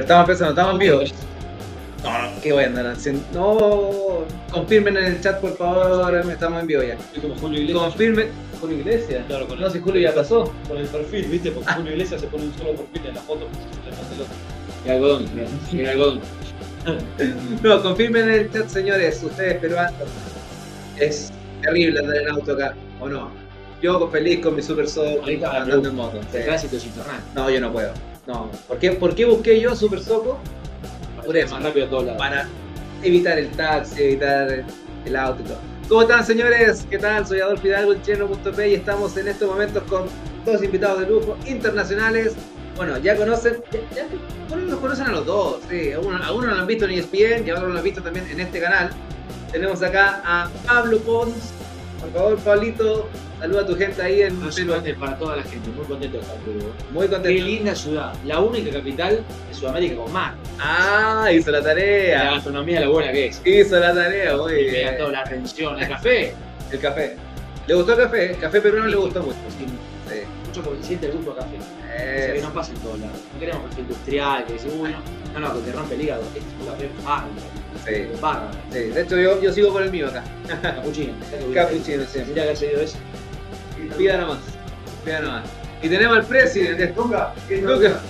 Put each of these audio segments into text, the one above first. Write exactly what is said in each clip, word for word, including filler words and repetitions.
Estamos empezando, estamos en vivo. No, no, ¿qué voy a andar haciendo? No, confirmen en el chat, por favor. Estamos en vivo ya. Es como Julio Iglesias. Confirmen. ¿Julio Iglesias? Claro, con No, el, si Julio ya pasó. Con el perfil, ¿viste? Porque Julio Iglesias se pone un solo perfil en la foto. Y algodón, y algodón. No, confirmen en el chat, señores. Ustedes peruanos. Es terrible andar en auto acá, ¿o no? Yo feliz con mi super soco andando en moto. El tránsito es infernal. No, yo no puedo. No. ¿Por qué, ¿Por qué busqué yo super soco? Por eso. Más rápido a todos lados. Para evitar el taxi, evitar el auto y todo. ¿Cómo están, señores? ¿Qué tal? Soy Adolfo Hidalgo, el chileno punto pe, y estamos en estos momentos con dos invitados de lujo internacionales. Bueno, ya conocen, ya, ya bueno, los conocen a los dos, sí. Algunos, algunos lo han visto en E S P N y otros lo han visto también en este canal. Tenemos acá a Pablo Pons. Por favor, Pablito, saluda a tu gente ahí en Perú. Para toda la gente, muy contento de estar en Perú. Muy contento. Qué linda ciudad, la única capital de Sudamérica con mar. Ah, hizo la tarea. La gastronomía, lo buena que es. Hizo la tarea, muy bien. Me toda la atención, el café. El café. ¿Le gustó el café? El café peruano le gustó mucho. Sí. Sí. Mucho que siente el gusto a café. Es... O sea, que no pasa en todos lados. No queremos café industrial, que dice, uy, no, no, no, que te rompe el hígado. Este es un café bárbaro. Sí. Bárbaro. Sí. De hecho, yo, yo sigo con el mío acá. Capuchino. Capuchino, sí. Tendría que haber seguido ese. Pida nomás. Pida nomás. Y tenemos al presidente. Luca. Luca.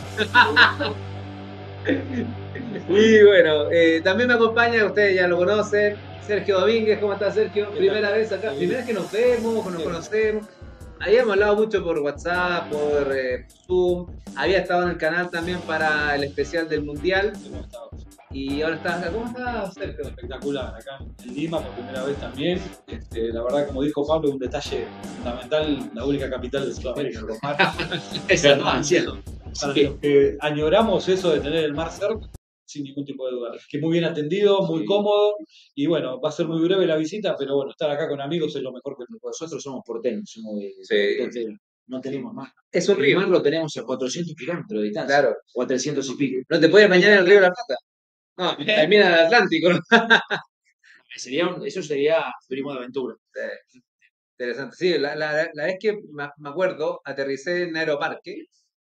Y bueno, eh, también me acompaña, ustedes ya lo conocen, Sergio Domínguez. ¿Cómo está, Sergio? Primera vez acá, primera vez que nos vemos, que nos conocemos. Habíamos hablado mucho por WhatsApp, por eh, Zoom. Había estado en el canal también para el especial del Mundial. Y ahora estás acá. ¿Cómo estás, Sergio? Espectacular, acá en Lima por primera vez también. Este, la verdad, como dijo Pablo, un detalle fundamental, la única capital de Sudamérica con mar. Esa no, al cielo. Para los que añoramos eso de tener el mar cerca, sin ningún tipo de duda. Que muy bien atendido, muy sí. cómodo, y bueno, va a ser muy breve la visita, pero bueno, estar acá con amigos es lo mejor que nosotros somos porteños, somos de, sí. de, de, no tenemos mar. Es un río. El mar lo tenemos a cuatrocientos kilómetros de distancia. Claro. O a trescientos y pico. No te puedes bañar en el río de la Plata. No, termina en el Atlántico. Sería un, eso sería turismo de aventura. Sí. Interesante. Sí, la, la, la vez que me acuerdo, aterricé en Aeroparque,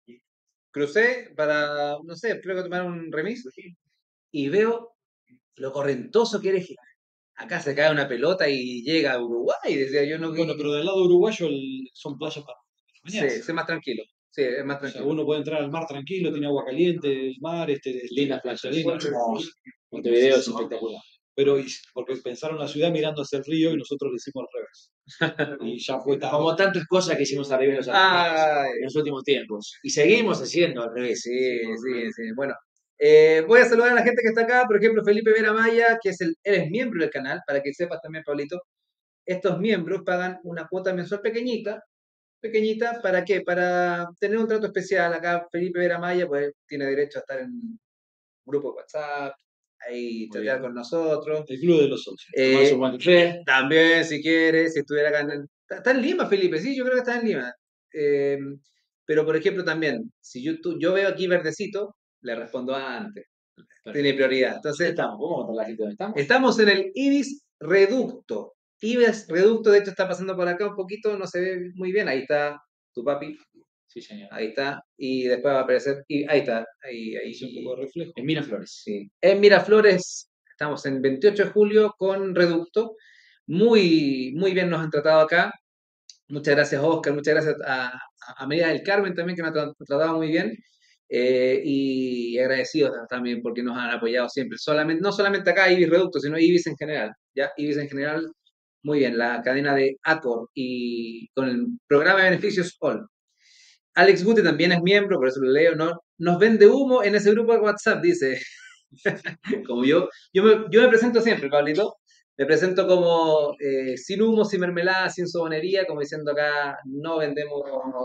crucé para, no sé, creo que tomar un remis, y veo lo correntoso que eres. Acá se cae una pelota y llega a Uruguay, decía yo. No. Bueno, pero del lado uruguayo el, son playas para sí, es más tranquilo. Sí, es más tranquilo. O sea, uno puede entrar al mar tranquilo, tiene agua caliente, el mar, este, lindas playas, lindas. Montevideo es espectacular. Pero porque pensaron la ciudad mirando hacia el río y nosotros lo hicimos al revés. Y ya fue tan... Como tantas cosas que hicimos al revés en los, en los últimos tiempos. Y seguimos haciendo al revés. Sí, sí, sí. Bueno, eh, voy a saludar a la gente que está acá. Por ejemplo, Felipe Vera Maya, que es el, él es miembro del canal, para que sepas también, Pablito. Estos miembros pagan una cuota mensual pequeñita. Pequeñita, ¿para qué? Para tener un trato especial. Acá Felipe Vera Maya pues, tiene derecho a estar en un grupo de WhatsApp, ahí chatear con nosotros. El club de los socios. Eh, también, si quieres, si estuviera acá en... Está en Lima, Felipe, sí, yo creo que está en Lima. Eh, pero, por ejemplo, también, si yo, tú, yo veo aquí verdecito, le respondo antes. Perfecto. Tiene prioridad. Entonces, estamos? ¿Cómo contar la gente dónde estamos? Estamos en el Ibis Reducto. Ibis Reducto, de hecho, está pasando por acá un poquito, no se ve muy bien. Ahí está tu papi. Sí, señor. Ahí está. Y después va a aparecer. Y ahí está. Ahí, ahí. Es un poco de reflejo. En Miraflores. Sí. En Miraflores, estamos en veintiocho de julio con Reducto. Muy, muy bien nos han tratado acá. Muchas gracias, Oscar. Muchas gracias a, a, a María del Carmen también, que nos ha tratado muy bien. Eh, y agradecidos también porque nos han apoyado siempre. Solamente, no solamente acá Ibis Reducto, sino Ibis en general. ¿Ya? Ibis en general, muy bien. La cadena de Accor y con el programa de beneficios All. Alex Gute también es miembro, por eso lo leo. ¿No? Nos vende humo en ese grupo de WhatsApp, dice. Como yo, yo me, yo me presento siempre, Pablito. Me presento como eh, sin humo, sin mermelada, sin sobonería, como diciendo acá, no vendemos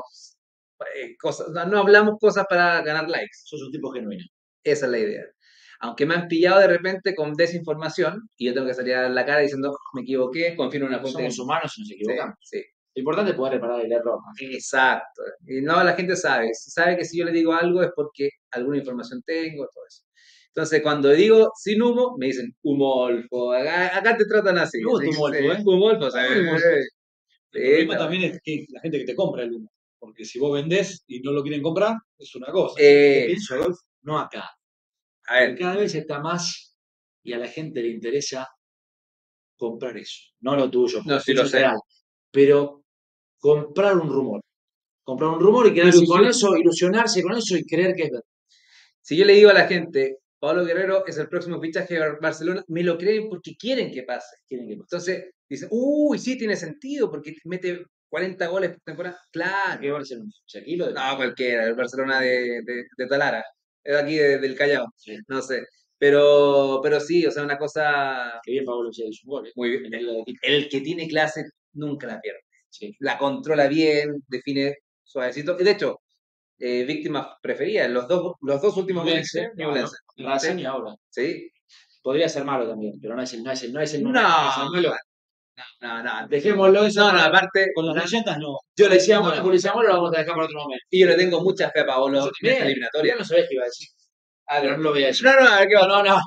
eh, cosas, no, no hablamos cosas para ganar likes. Sos un tipo genuino. Esa es la idea. Aunque me han pillado de repente con desinformación y yo tengo que salir a la cara diciendo, me equivoqué, confío en una fuente. Somos humanos y nos equivocamos. Sí, sí. Lo importante es poder reparar el error. Exacto. Y no, la gente sabe. Sabe que si yo le digo algo es porque alguna información tengo, todo eso. Entonces, cuando digo sin humo, me dicen humolfo. Acá, acá te tratan así. Me gusta humolfo, ¿eh? Humolfo, ¿sabes? El problema también es que la gente que te compra el humo. Porque si vos vendés y no lo quieren comprar, es una cosa. Eh, pienso, Adolfo, no acá. A ver, Cada vez está más y a la gente le interesa comprar eso. No lo tuyo, porque No, lo sí tuyo lo es sé. real. Pero comprar un rumor. Comprar un rumor y quedarse con Ilusión. eso, ilusionarse con eso y creer que es verdad. Si yo le digo a la gente, Pablo Guerrero es el próximo fichaje de Barcelona, me lo creen porque quieren que pase. Quieren que pase. Entonces dicen, uy, sí, tiene sentido porque mete cuarenta goles por temporada. Claro. ¿Qué Barcelona? Shakira de No, cualquiera, el Barcelona de, de, de Talara, es de aquí de- del Callao, Sí. no sé. Pero, pero sí, o sea, una cosa Que bien Pablo Lucía hizo un gol, ¿eh? muy bien. En la Liga de Quito. El que tiene clase nunca la pierde. Sí. La controla bien, define suavecito. Y de hecho, eh, víctimas preferidas, los dos, los dos últimos goles Ñublense, de Ñublense. claro. Racing y ahora. Sí. Podría ser malo también, pero no es el, no es el, no es el No, momento de ser malo. no, no. Dejémoslo eso. No, no, para- aparte, Con las leyendas no. yo le Policía no, Mora, Policía Mora lo vamos a dejar para otro momento. y yo le tengo mucha fe a Paolo Yo en también. esta eliminatoria. Ya no sabés qué iba a decir. Ah, Pero no lo voy a decir. No, no, a ver qué va. No, no.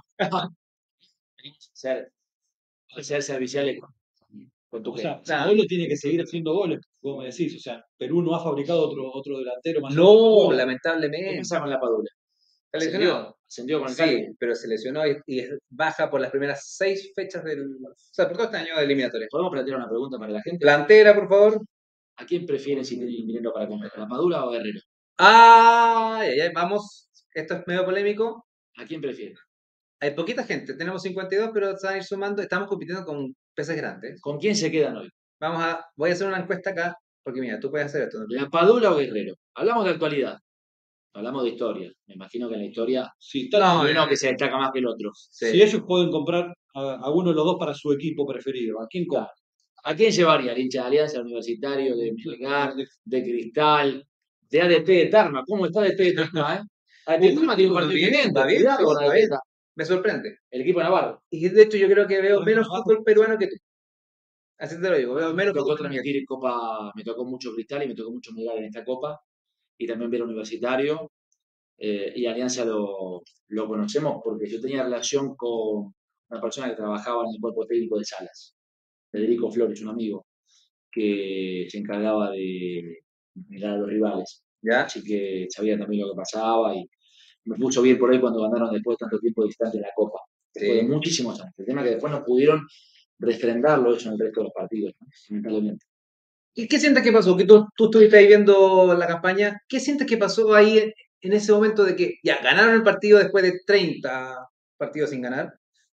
Ser, ser serviciales con, con tu O sea, gente. Paolo tiene que seguir haciendo goles, como me decís. O sea, Perú no ha fabricado otro, otro delantero más. No, ¿Qué lamentablemente. pasa con la Padula? Está lesionado. Ascendió, ascendió con el Sí, Cali. pero se lesionó y, y es baja por las primeras seis fechas del. O sea, por todo este año de eliminatoria. ¿Podemos plantear una pregunta para la gente? Plantera, por favor. ¿A quién prefieren si tienen dinero para comprar? ¿A la Padula o a Guerrero? Ay, ay, ay, vamos. Esto es medio polémico. ¿A quién prefieren? Hay poquita gente. Tenemos cincuenta y dos, pero se van a ir sumando. Estamos compitiendo con peces grandes. ¿Con quién se quedan hoy? Vamos a. Voy a hacer una encuesta acá. Porque mira, tú puedes hacer esto. ¿no? ¿La Padula o Guerrero? Hablamos de actualidad. Hablamos de historia. Me imagino que en la historia Sí, tal- No, hay uno eh, que se destaca más que el otro. sí. Si ellos pueden comprar a, a uno de los dos para su equipo preferido, ¿a quién compra? ¿A quién llevaría? ¿Al hincha de Alianza, Universitario, de Melgar, de Cristal, de A D T de Tarma? ¿Cómo está A D T de Tarma, eh? A D T de Tarma tiene un Va partido bien, pendiente. va bien, Cuidado sí, con va A D T. bien. Me sorprende. El equipo de Navarro. Y de hecho yo creo que veo Bueno, menos abajo. fútbol peruano que tú. Así te lo digo, veo Me menos tocó fútbol peruano que transmitir Copa, me tocó mucho Cristal y me tocó mucho Melgar en esta Copa. Y también ver Universitario. Eh, y Alianza lo, lo conocemos porque yo tenía relación con una persona que trabajaba en el cuerpo técnico de Salas, Federico Flores, un amigo, que se encargaba de mirar a los rivales. tú. ¿Ya? Así que sabía también lo que pasaba y me puso bien por ahí cuando ganaron después de tanto tiempo distante la Copa. Después Sí. de muchísimos años. El tema es que después no pudieron refrendarlo eso en el resto de los partidos, ¿no? Lamentablemente. ¿Y qué sientes que pasó? Que tú, tú estuviste ahí viendo la campaña. ¿Qué sientes que pasó ahí en, en ese momento de que ya ganaron el partido después de treinta partidos sin ganar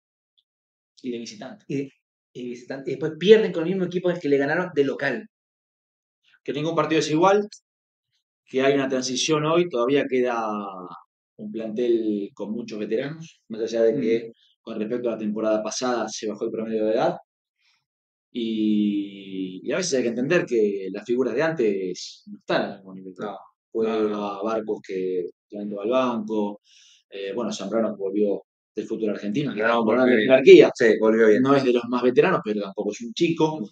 Y de visitante. y, y visitan- y después pierden con el mismo equipo al que le ganaron de local? Que ningún partido es igual, que hay una transición hoy, todavía queda un plantel con muchos veteranos, más allá de que con respecto a la temporada pasada se bajó el promedio de edad. Y, y a veces hay que entender que las figuras de antes no están al mismo nivel. No, Juega no, no. Barcos que ando al banco, eh, bueno, Zambrano que volvió del fútbol argentino, que ganó por Volvió una bien. jerarquía. Sí, volvió bien. No es de los más veteranos, pero tampoco es un chico.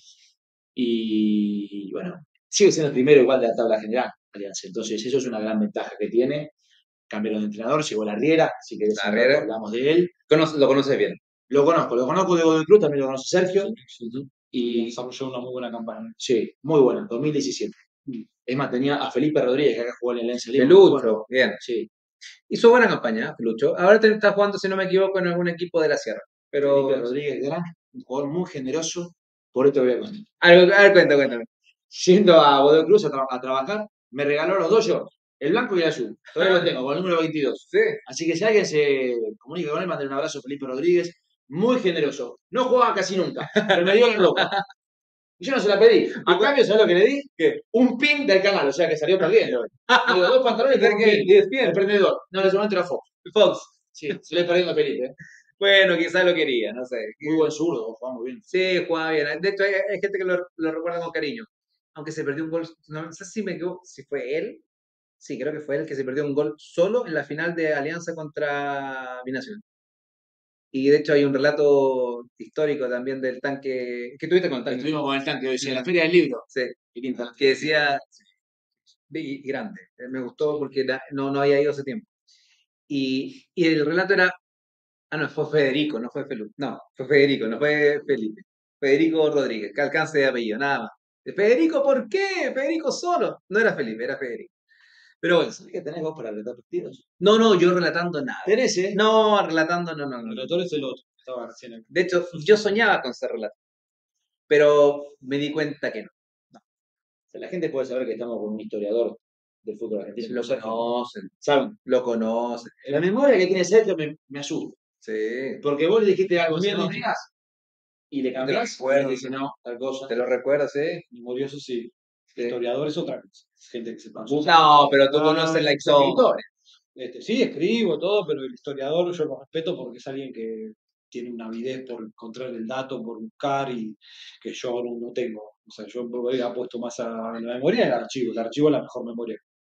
Y bueno, sigue siendo el primero igual de la tabla general, Alianza. Entonces, eso es una gran ventaja que tiene. Cambiaron de entrenador, llegó la Riera, si querés un Larriera. rato hablamos de él. Conoce- lo conoces bien. Lo conozco, lo conozco de Godoy Cruz, también lo conoce Sergio. Y Y desarrolló una muy buena campaña. sí, muy bueno, dos mil diecisiete. Es más, tenía a Felipe Rodríguez, que acá jugó en el Alianza Lima. Pelucho, Bueno, bien. sí, Hizo buena campaña, Pelucho. Ahora te está jugando, si no me equivoco, en algún equipo de la Sierra. Pero. Felipe Rodríguez, gran, un jugador muy generoso. Por esto voy a contar. A ver, a ver, cuenta, cuéntame. Yendo a Godoy Cruz a, tra- a trabajar, me regaló los dos shorts, el blanco y el azul. Todavía los tengo, con el número veintidós. Sí. Así que si alguien se comunica con él, mande un abrazo a Felipe Rodríguez, muy generoso. No jugaba casi nunca, pero me dio la ropa. Y yo no se la pedí. A cambio, ¿sabes lo que le di? ¿Qué? Un pin del canal, o sea que salió perdiendo. Le digo, dos pantalones y un pin. Y despierta. Emprendedor. No, en ese momento era Fox. Fox. Sí, se le perdiendo a Felipe. ¿eh? Bueno, quizás lo quería, no sé. Muy buen zurdo, jugaba muy bien. Sí, jugaba bien. De hecho, hay, hay gente que lo, lo recuerda con cariño. Aunque se perdió un gol. No sé si me equivoco, si fue él. Sí, creo que fue él que se perdió un gol solo en la final de Alianza contra Binacional. Y de hecho hay un relato histórico también del tanque. ¿Qué tuviste con el tanque? Estuvimos con el tanque hoy, en la Feria del Libro. Sí, Y pinta. que decía. Y, y grande. Eh, Me gustó porque la- no, no había ido hace tiempo. Y, y el relato era. Ah, no, fue Federico, no fue Felipe. No, fue Federico, no fue Felipe. Federico Rodríguez, que alcance de apellido, nada más. Federico, ¿por qué? Federico solo. No era Felipe, era Federico. Pero bueno. ¿Sabés que tenés vos para relatar partidos? No, no, yo relatando nada. Tenés, ¿eh? No, relatando no, no, El no. relator es el otro. Estaba recién aquí. De hecho, yo soñaba con ser relator. Pero me di cuenta que no. O sea, la gente puede saber que estamos con un historiador del fútbol argentino. Lo Sergio. conocen, ¿Saben? lo conocen. La memoria que tiene Sergio me, me asusta. Sí. Porque vos le dijiste algo hace Bien dos dicho. días y le cambiás. Te lo recuerdo. Y dice, no, tal cosa. ¿Te lo recuerdas, sí? Memorioso sí. Sí. Historiador es otra cosa. Gente que se pasó. No, pero tú conoces la historia. Este, sí, escribo todo, pero el historiador yo lo respeto porque es alguien que tiene una avidez por encontrar el dato, por buscar y que yo no, no tengo. O sea, yo he apuesto más a la memoria y al archivo. El archivo es la mejor memoria.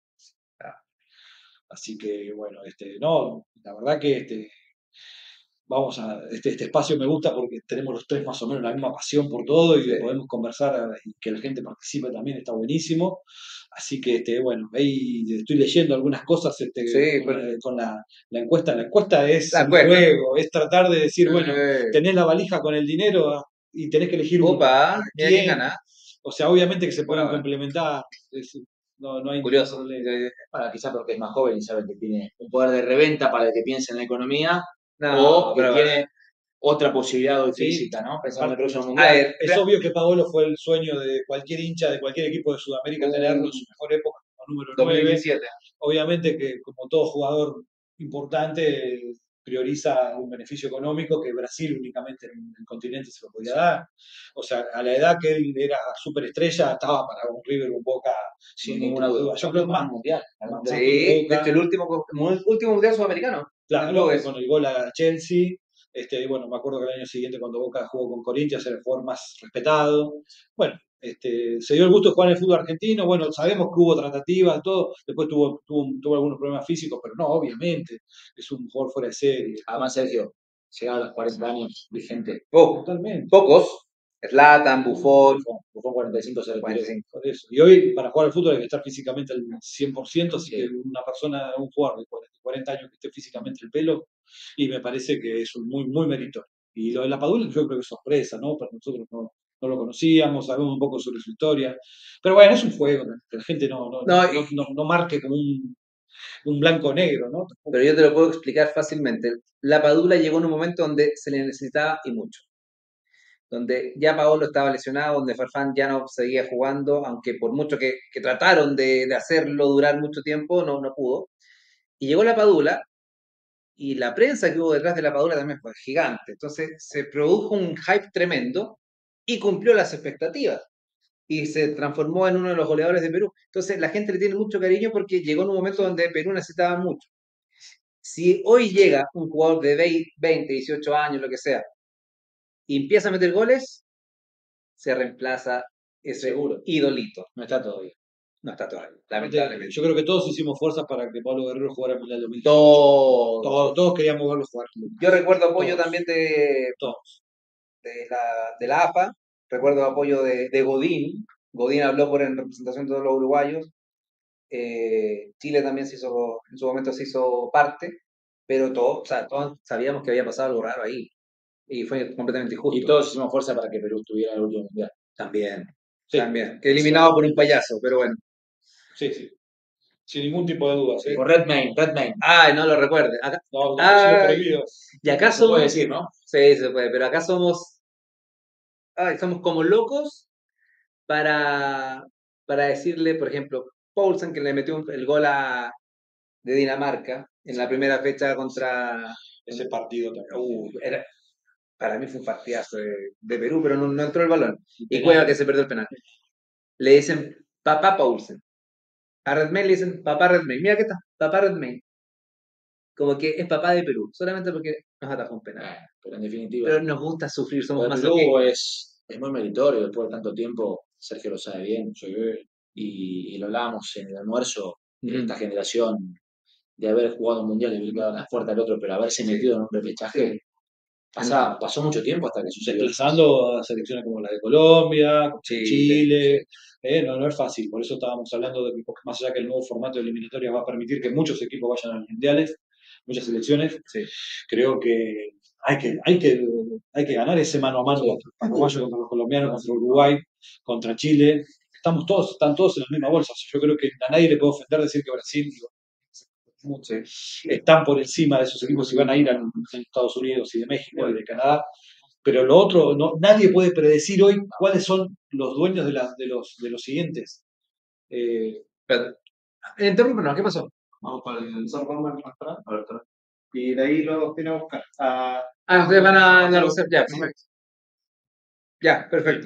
Así que, bueno, este, no, la verdad que este, vamos a, este, este espacio me gusta porque tenemos los tres más o menos la misma pasión por todo y Sí. podemos conversar y que la gente participe también está buenísimo. Así que, este, bueno, ahí estoy leyendo algunas cosas este, Sí, con, pero- con la, la encuesta. La encuesta es La un encuesta. juego, es tratar de decir, bueno, Eh, tenés la valija con el dinero ah, y tenés que elegir uno. Opa, mira quién ¿Quién? gana. O sea, obviamente que se pueden Bueno, complementar. es- no, no hay ningún Curioso. problema. Bueno, quizás porque es más joven y sabe que tiene un poder de reventa para el que piense en la economía No, o que pero tiene otra posibilidad hoy Sí. física, ¿no? Pensando en el próximo a mundial. ver, Es obvio que Paolo fue el sueño de cualquier hincha de cualquier equipo de Sudamérica Uh, tenerlo en su mejor época como número nueve. dos mil diecisiete. Obviamente que como todo jugador importante prioriza un beneficio económico que Brasil únicamente en el continente se lo podía dar. O sea, a la edad que él era superestrella estaba para un River, un Boca, Sin ningún ninguna tipo de duda. Yo creo más, mundial. más- Más más Sí, que Boca. de hecho el último, el último mundial sudamericano. Claro, Lo que es. con el gol a Chelsea. Este, bueno, me acuerdo que el año siguiente cuando Boca jugó con Corinthians era el jugador más respetado. Bueno, este, se dio el gusto de jugar en el fútbol argentino. Bueno, sabemos que hubo tratativas, todo. Después tuvo, tuvo, tuvo algunos problemas físicos, pero no, obviamente. Es un jugador fuera de serie. Además, Sergio, llegaba a los cuarenta años vigente. Oh, Totalmente. pocos. Zlatan, Buffon. Buffon cuarenta y cinco se retiró. cuarenta y cinco. Por eso. Y hoy, para jugar al fútbol hay que estar físicamente al cien por ciento, así Sí. que una persona, un jugador de cuarenta años que esté físicamente el pelo, y me parece que es un muy, muy meritorio. Y lo de la Padula yo creo que es sorpresa, ¿no? Para nosotros no, no lo conocíamos, sabemos un poco sobre su historia. Pero bueno, es un juego, que la gente no, no, No, no, no, no- no marque como un, un blanco-negro, ¿no? Pero yo te lo puedo explicar fácilmente. La Padula llegó en un momento donde se le necesitaba y mucho. Donde ya Paolo estaba lesionado, donde Farfán ya no seguía jugando, aunque por mucho que, que trataron de, de hacerlo durar mucho tiempo, no, no pudo. Y llegó la Padula, y la prensa que hubo detrás de la Padula también fue gigante. Entonces se produjo un hype tremendo y cumplió las expectativas. Y se transformó en uno de los goleadores de Perú. Entonces la gente le tiene mucho cariño porque llegó en un momento donde Perú necesitaba mucho. Si hoy llega un jugador de veinte, dieciocho años, lo que sea, y empieza a meter goles, se reemplaza ese Seguro. idolito. No está todavía. No está todavía, lamentablemente. Yo creo que todos hicimos fuerzas para que Pablo Guerrero jugara el Mundial dos mil dieciocho. Todos. Todos, todos queríamos verlo jugar. Yo recuerdo apoyo Todos. también de, Todos. de, la, de la A F A, recuerdo apoyo de, de Godín. Godín habló por en representación de todos los uruguayos. Eh, Chile también se hizo, en su momento se hizo parte, pero todos, o sea, todos sabíamos que había pasado algo raro ahí. Y fue completamente injusto. Y todos hicimos fuerza para que Perú estuviera en el último mundial. También. Sí. También. Que eliminado por un payaso, pero bueno. Sí, sí. Sin ningún tipo de duda. ¿sí? Con Redmayne, Redmayne. Ay, no lo recuerde. Acá, No, no, Ay. ha sido prohibido. y acá Se somos. puede decir, ¿no? Sí, se puede, pero acá somos. Ay, somos como locos para, para decirle, por ejemplo, Poulsen que le metió un- el gol a, de Dinamarca en la primera fecha contra. Ese partido también. Uh, era, para mí fue un partidazo de, de Perú, pero no, no entró el balón. Y Penal. Cueva que se perdió el penal. Le dicen papá Poulsen. A Redmayne le dicen papá Redmayne. Mira qué está, papá Redmayne. Como que es papá de Perú, solamente porque nos atajó un penal. Bueno, pero en definitiva, Pero nos gusta sufrir, somos lo de más Perú es, es muy meritorio después de tanto tiempo. Sergio lo sabe bien. Y, y lo hablábamos en el almuerzo. Esta generación de haber jugado un mundial y haber quedado más fuerte al otro, pero haberse Sí. metido en un repechaje. Sí. Pasa, pasó mucho tiempo hasta que sucedió. Desplazando a selecciones como la de Colombia, Chile. Chile. Eh, no, no es fácil. Por eso estábamos hablando de que más allá que el nuevo formato de eliminatorias va a permitir que muchos equipos vayan a los mundiales, muchas selecciones, Sí. creo que hay que, hay que, hay que ganar ese mano a mano contra Paraguay, contra los colombianos, contra Uruguay, contra Chile. estamos todos, están todos en la misma bolsa. O sea, yo creo que a nadie le puede ofender decir que Brasil digo, están por encima de esos equipos y van a ir a los Estados Unidos y de México y de Canadá. Pero lo otro, no, nadie puede predecir hoy cuáles son los dueños de, la, de, los, de los siguientes. Eh, Interrúmpenos, ¿qué pasó? Vamos para el San Juan más atrás. A ver, atrás. Y de ahí los viene a buscar. A, Ah, ustedes van a la reserva. Ya, perfecto. Ya, perfecto.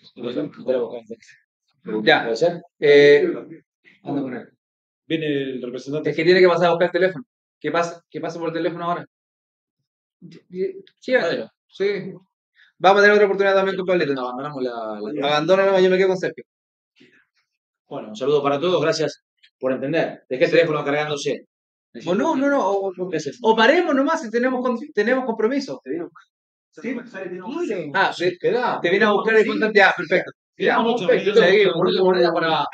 Ya. ¿Puede ser? Eh, anda con él. viene el representante. Es que tiene que pasar a buscar el teléfono. ¿Qué pasa? ¿Qué pasa por el teléfono ahora? Llévatelo. Sí. Vamos a tener otra oportunidad también con Pablito. Abandonamos la, la... Abandónalo, yo me quedo con Sergio. Bueno, un saludo para todos, gracias por entender. Dejé el teléfono cargándose. O no, no, no. O, o, o paremos nomás si tenemos, con, tenemos compromiso. Sí, Ah, sí, te vine a buscar el contacto. Ya, perfecto. Ya, mucho, perfecto. mucho. Seguimos, por otra moneda para.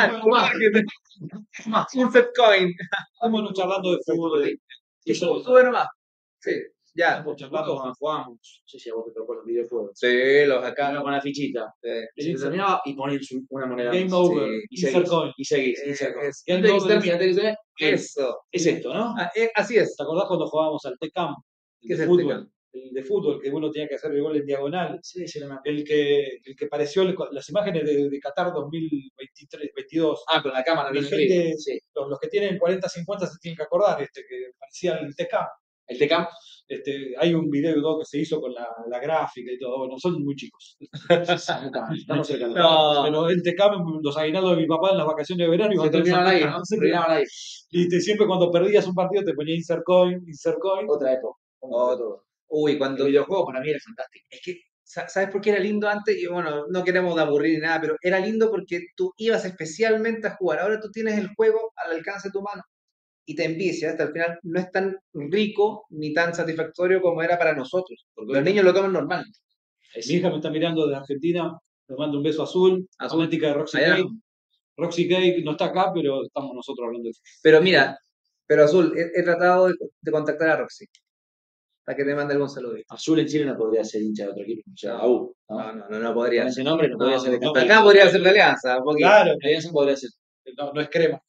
Un Fedcoin. Estamos charlando de fútbol. Y yo, Sube nomás. Sí, ya. Estamos charlando. cuando jugamos, no sé si a vos te tocó los videojuegos. Sí, los acá. Terminaba con la fichita. Sí. Se terminaba y ponías una moneda. Game más. over. Y seguís. Insert coin. Y seguís. Eh, insert coin. es- Y antes de que se Game termine, antes de que se termine, Eso. es esto, ¿no? Ah, eh, así es. ¿Te acordás cuando jugábamos al T-Cam? ¿Qué es de el fútbol. T-Cam? El de fútbol, que uno tenía que hacer el gol en diagonal. Sí, sí, no me acuerdo. El que, el que pareció el- las imágenes de, de Qatar dos mil veintitrés, veintidós. Ah, con la cámara, Mi no gente- Sí. Los, los que tienen cuarenta, cincuenta se tienen que acordar, este, que parecía el T-Cam. El T-Cam. Este, hay un video y todo que se hizo con la, la gráfica y todo. Bueno, son muy chicos. Estamos cerca. No. Pero el T-Cam, los aguinaldos de mi papá en las vacaciones de verano. Se iban todos terminaban al ahí, T-Cam. ¿no? Se terminaban ahí. Y te- siempre cuando perdías un partido te ponía insert coin, insert coin. Otra época. Otro. Uy, cuando. El videojuego para mí era fantástico. Es que, sa- ¿sabes por qué era lindo antes? Y bueno, no queremos aburrir ni nada, pero era lindo porque tú ibas especialmente a jugar. Ahora tú tienes el juego al alcance de tu mano y te envicia. Hasta el final no es tan rico ni tan satisfactorio como era para nosotros. Porque los niños lo toman normal. Mi hija me está mirando de Argentina, le mando un beso azul, Azul. fanática de Roxy Allá. Cake. Roxy Cake no está acá, pero estamos nosotros hablando de eso. Pero mira, pero Azul, he, he tratado de, de contactar a Roxy para que te mande algún saludo. Azul en Chile no podría ser hincha de otro equipo. O sea, A U. ¿no? No, no, no, no podría Con ser. ese nombre no podría No, ser de no, campeón. Acá podría ser de Alianza, un poquito. Claro, Alianza podría ser. no, no es crema.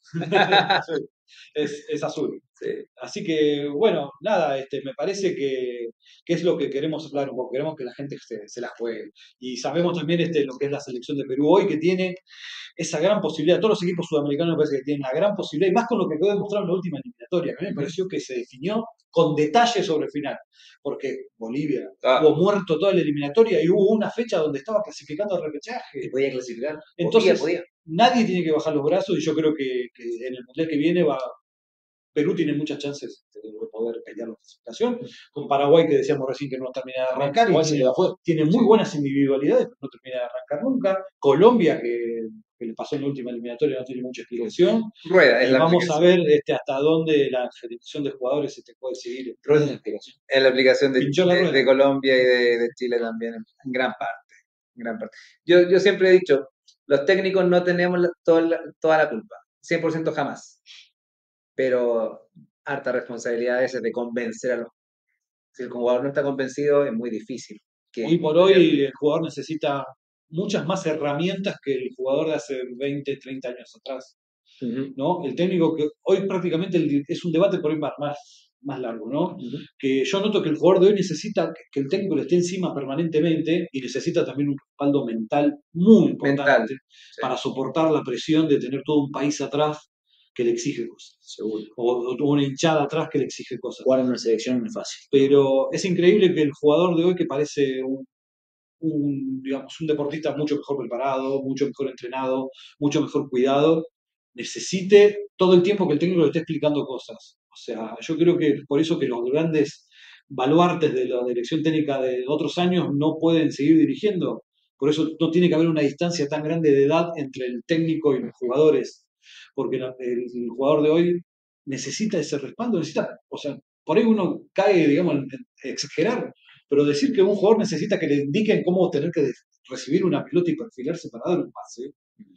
es, es azul. Sí. Así que, bueno, nada, este, me parece que, que es lo que queremos hablar un poco. Queremos que la gente se, se la juegue. Y sabemos también este, lo que es la selección de Perú hoy, que tiene esa gran posibilidad. Todos los equipos sudamericanos me parece que tienen la gran posibilidad, y más con lo que quedó demostrado en la última eliminatoria, que a mí me pareció que se definió con detalle sobre el final. Porque Bolivia Ah. hubo muerto toda la eliminatoria y hubo una fecha donde estaba clasificando al repechaje. Podía clasificar. Entonces, podía, podía. nadie tiene que bajar los brazos, y yo creo que, que en el mundial que viene va, Perú tiene muchas chances de poder pelear la clasificación. Con Paraguay, que decíamos recién que no termina de arrancar, y Igual se tiene, le bajó. tiene muy buenas individualidades, pero no termina de arrancar nunca. Colombia, que, que le pasó en la última eliminatoria, no tiene mucha explicación. Rueda, es Y la vamos a aplicación. ver este, hasta dónde la selección de jugadores se te puede seguir. Rueda de la explicación. Es la aplicación de, Pinchó la de- rueda. de Colombia y de, de Chile también, en, en gran parte. En gran parte. Yo, yo siempre he dicho, los técnicos no tenemos la- toda, la, toda la culpa, cien por ciento jamás. Pero harta responsabilidad a veces de convencer a los... Si el jugador no está convencido, es muy difícil. Que, Hoy por hoy el jugador necesita muchas más herramientas que el jugador de hace veinte, treinta años atrás. Ujú, ¿No? El técnico que hoy prácticamente el- es un debate por ahí más, más, más largo, ¿no? ujú. Que yo noto que el jugador de hoy necesita que, que el técnico le esté encima permanentemente, y necesita también un respaldo mental muy importante Mental, sí. para soportar la presión de tener todo un país atrás que le exige cosas, Seguro. o, o una hinchada atrás que le exige cosas. Jugar en una selección no es fácil. Pero es increíble que el jugador de hoy, que parece un, un, digamos, un deportista mucho mejor preparado, mucho mejor entrenado, mucho mejor cuidado, necesite todo el tiempo que el técnico le esté explicando cosas. O sea, yo creo que por eso que los grandes baluartes de la dirección técnica de otros años no pueden seguir dirigiendo. Por eso no tiene que haber una distancia tan grande de edad entre el técnico y los jugadores, porque la- el, el jugador de hoy necesita ese respaldo, necesita, o sea, por ahí uno cae, digamos, en en exagerar, pero decir que un jugador necesita que le indiquen cómo tener que de- recibir una pelota y perfilarse para dar un pase,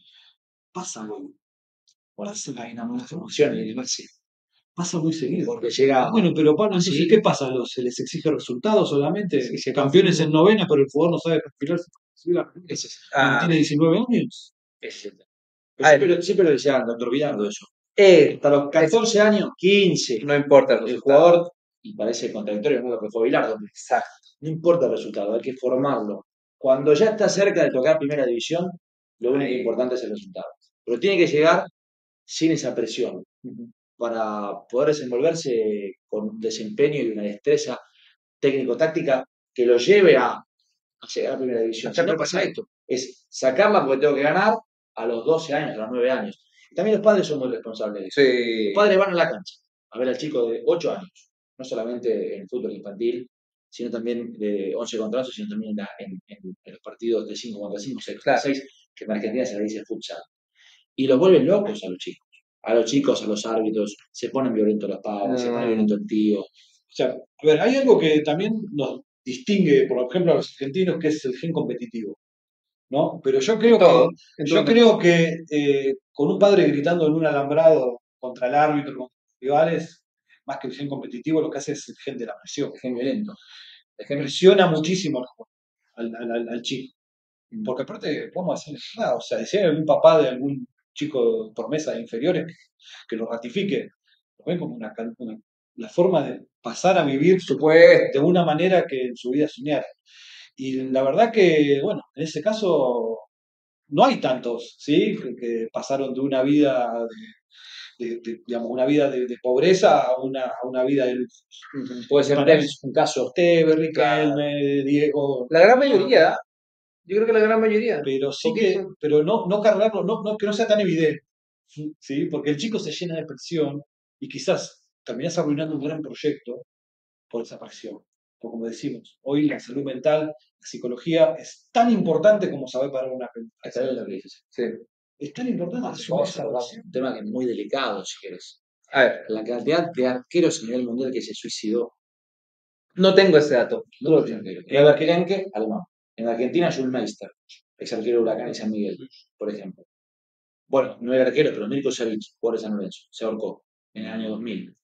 pasa, güey. Pasa, Hay una buena formación y demás, sí. pasa muy seguido. Porque llega. Bueno, pero Pablo, entonces, Sí. ¿qué pasa? ¿Los- ¿Se les exige resultados solamente? Sí, se Campeones en novena, pero el jugador no sabe perfilarse. Ese es- Ah, Tiene diecinueve años. Ese es el tema. A Pero ver. siempre, siempre lo decía el doctor Bilardo eso. Eh, Hasta los catorce años, quince, no importa el el resultado. jugador, y parece contradictorio, no lo que fue Bilardo, Exacto. no importa el resultado, hay que formarlo. Cuando ya está cerca de tocar primera división, lo único Ahí. importante es el resultado. Pero tiene que llegar sin esa presión para poder desenvolverse con un desempeño y una destreza técnico-táctica que lo lleve a, a llegar a primera división. Hasta Si no pasa esto, es sacarla porque tengo que ganar a los doce años, a los nueve años. También los padres son muy responsables de eso. Sí. Los padres van a la cancha a ver al chico de ocho años, no solamente en el fútbol infantil, sino también de once contra once, sino también en, la, en, en, en los partidos de cinco contra cinco, seis contra seis, que en Argentina se le dice futsal. Y los vuelven locos a los chicos. A los chicos, a los árbitros, se ponen violentos los padres, no. se pone violento el tío. O sea, a ver, hay algo que también nos distingue, por ejemplo, a los argentinos, que es el gen competitivo, ¿no? Pero yo creo todo, que, yo creo que eh, con un padre gritando en un alambrado contra el árbitro, contra los rivales, más que el gen competitivo, lo que hace es el gen de la presión. El gen violento. El gen presiona muchísimo al, al, al, al chico. Porque aparte, vamos a decir nada, o sea, si hay algún papá de algún chico por mesa de inferiores que, que lo ratifique, lo ven como una, una la forma de pasar a vivir de una manera que en su vida soñara. Y la verdad que, bueno, en ese caso no hay tantos, ¿sí? Que, que pasaron de una vida de, de, de digamos, una vida de, de pobreza a una, a una vida de lujos. Uh-huh. Puede ser un caso. Tevez, Riquelme, Diego. La gran mayoría. Yo creo que la gran mayoría. Pero sí que, pero no, no cargarlo, no, no, que no sea tan evidente, ¿sí? Porque el chico se llena de presión y quizás terminás arruinando un gran proyecto por esa presión. Porque como decimos, hoy la salud mental, la psicología es tan importante como saber parar una pelota. Sí. Es tan importante. Ah, vamos a hablar de un tema que es muy delicado, si quieres. A ver, la cantidad de arqueros a nivel mundial que se suicidó. No tengo ese dato. No lo tengo. En Argentina, alemán. En Argentina, Jules Meister, ex arquero de Huracán y San Miguel, por ejemplo. Bueno, no era arquero, pero Mirko Savic, jugador de San Lorenzo, se ahorcó en el año dos mil.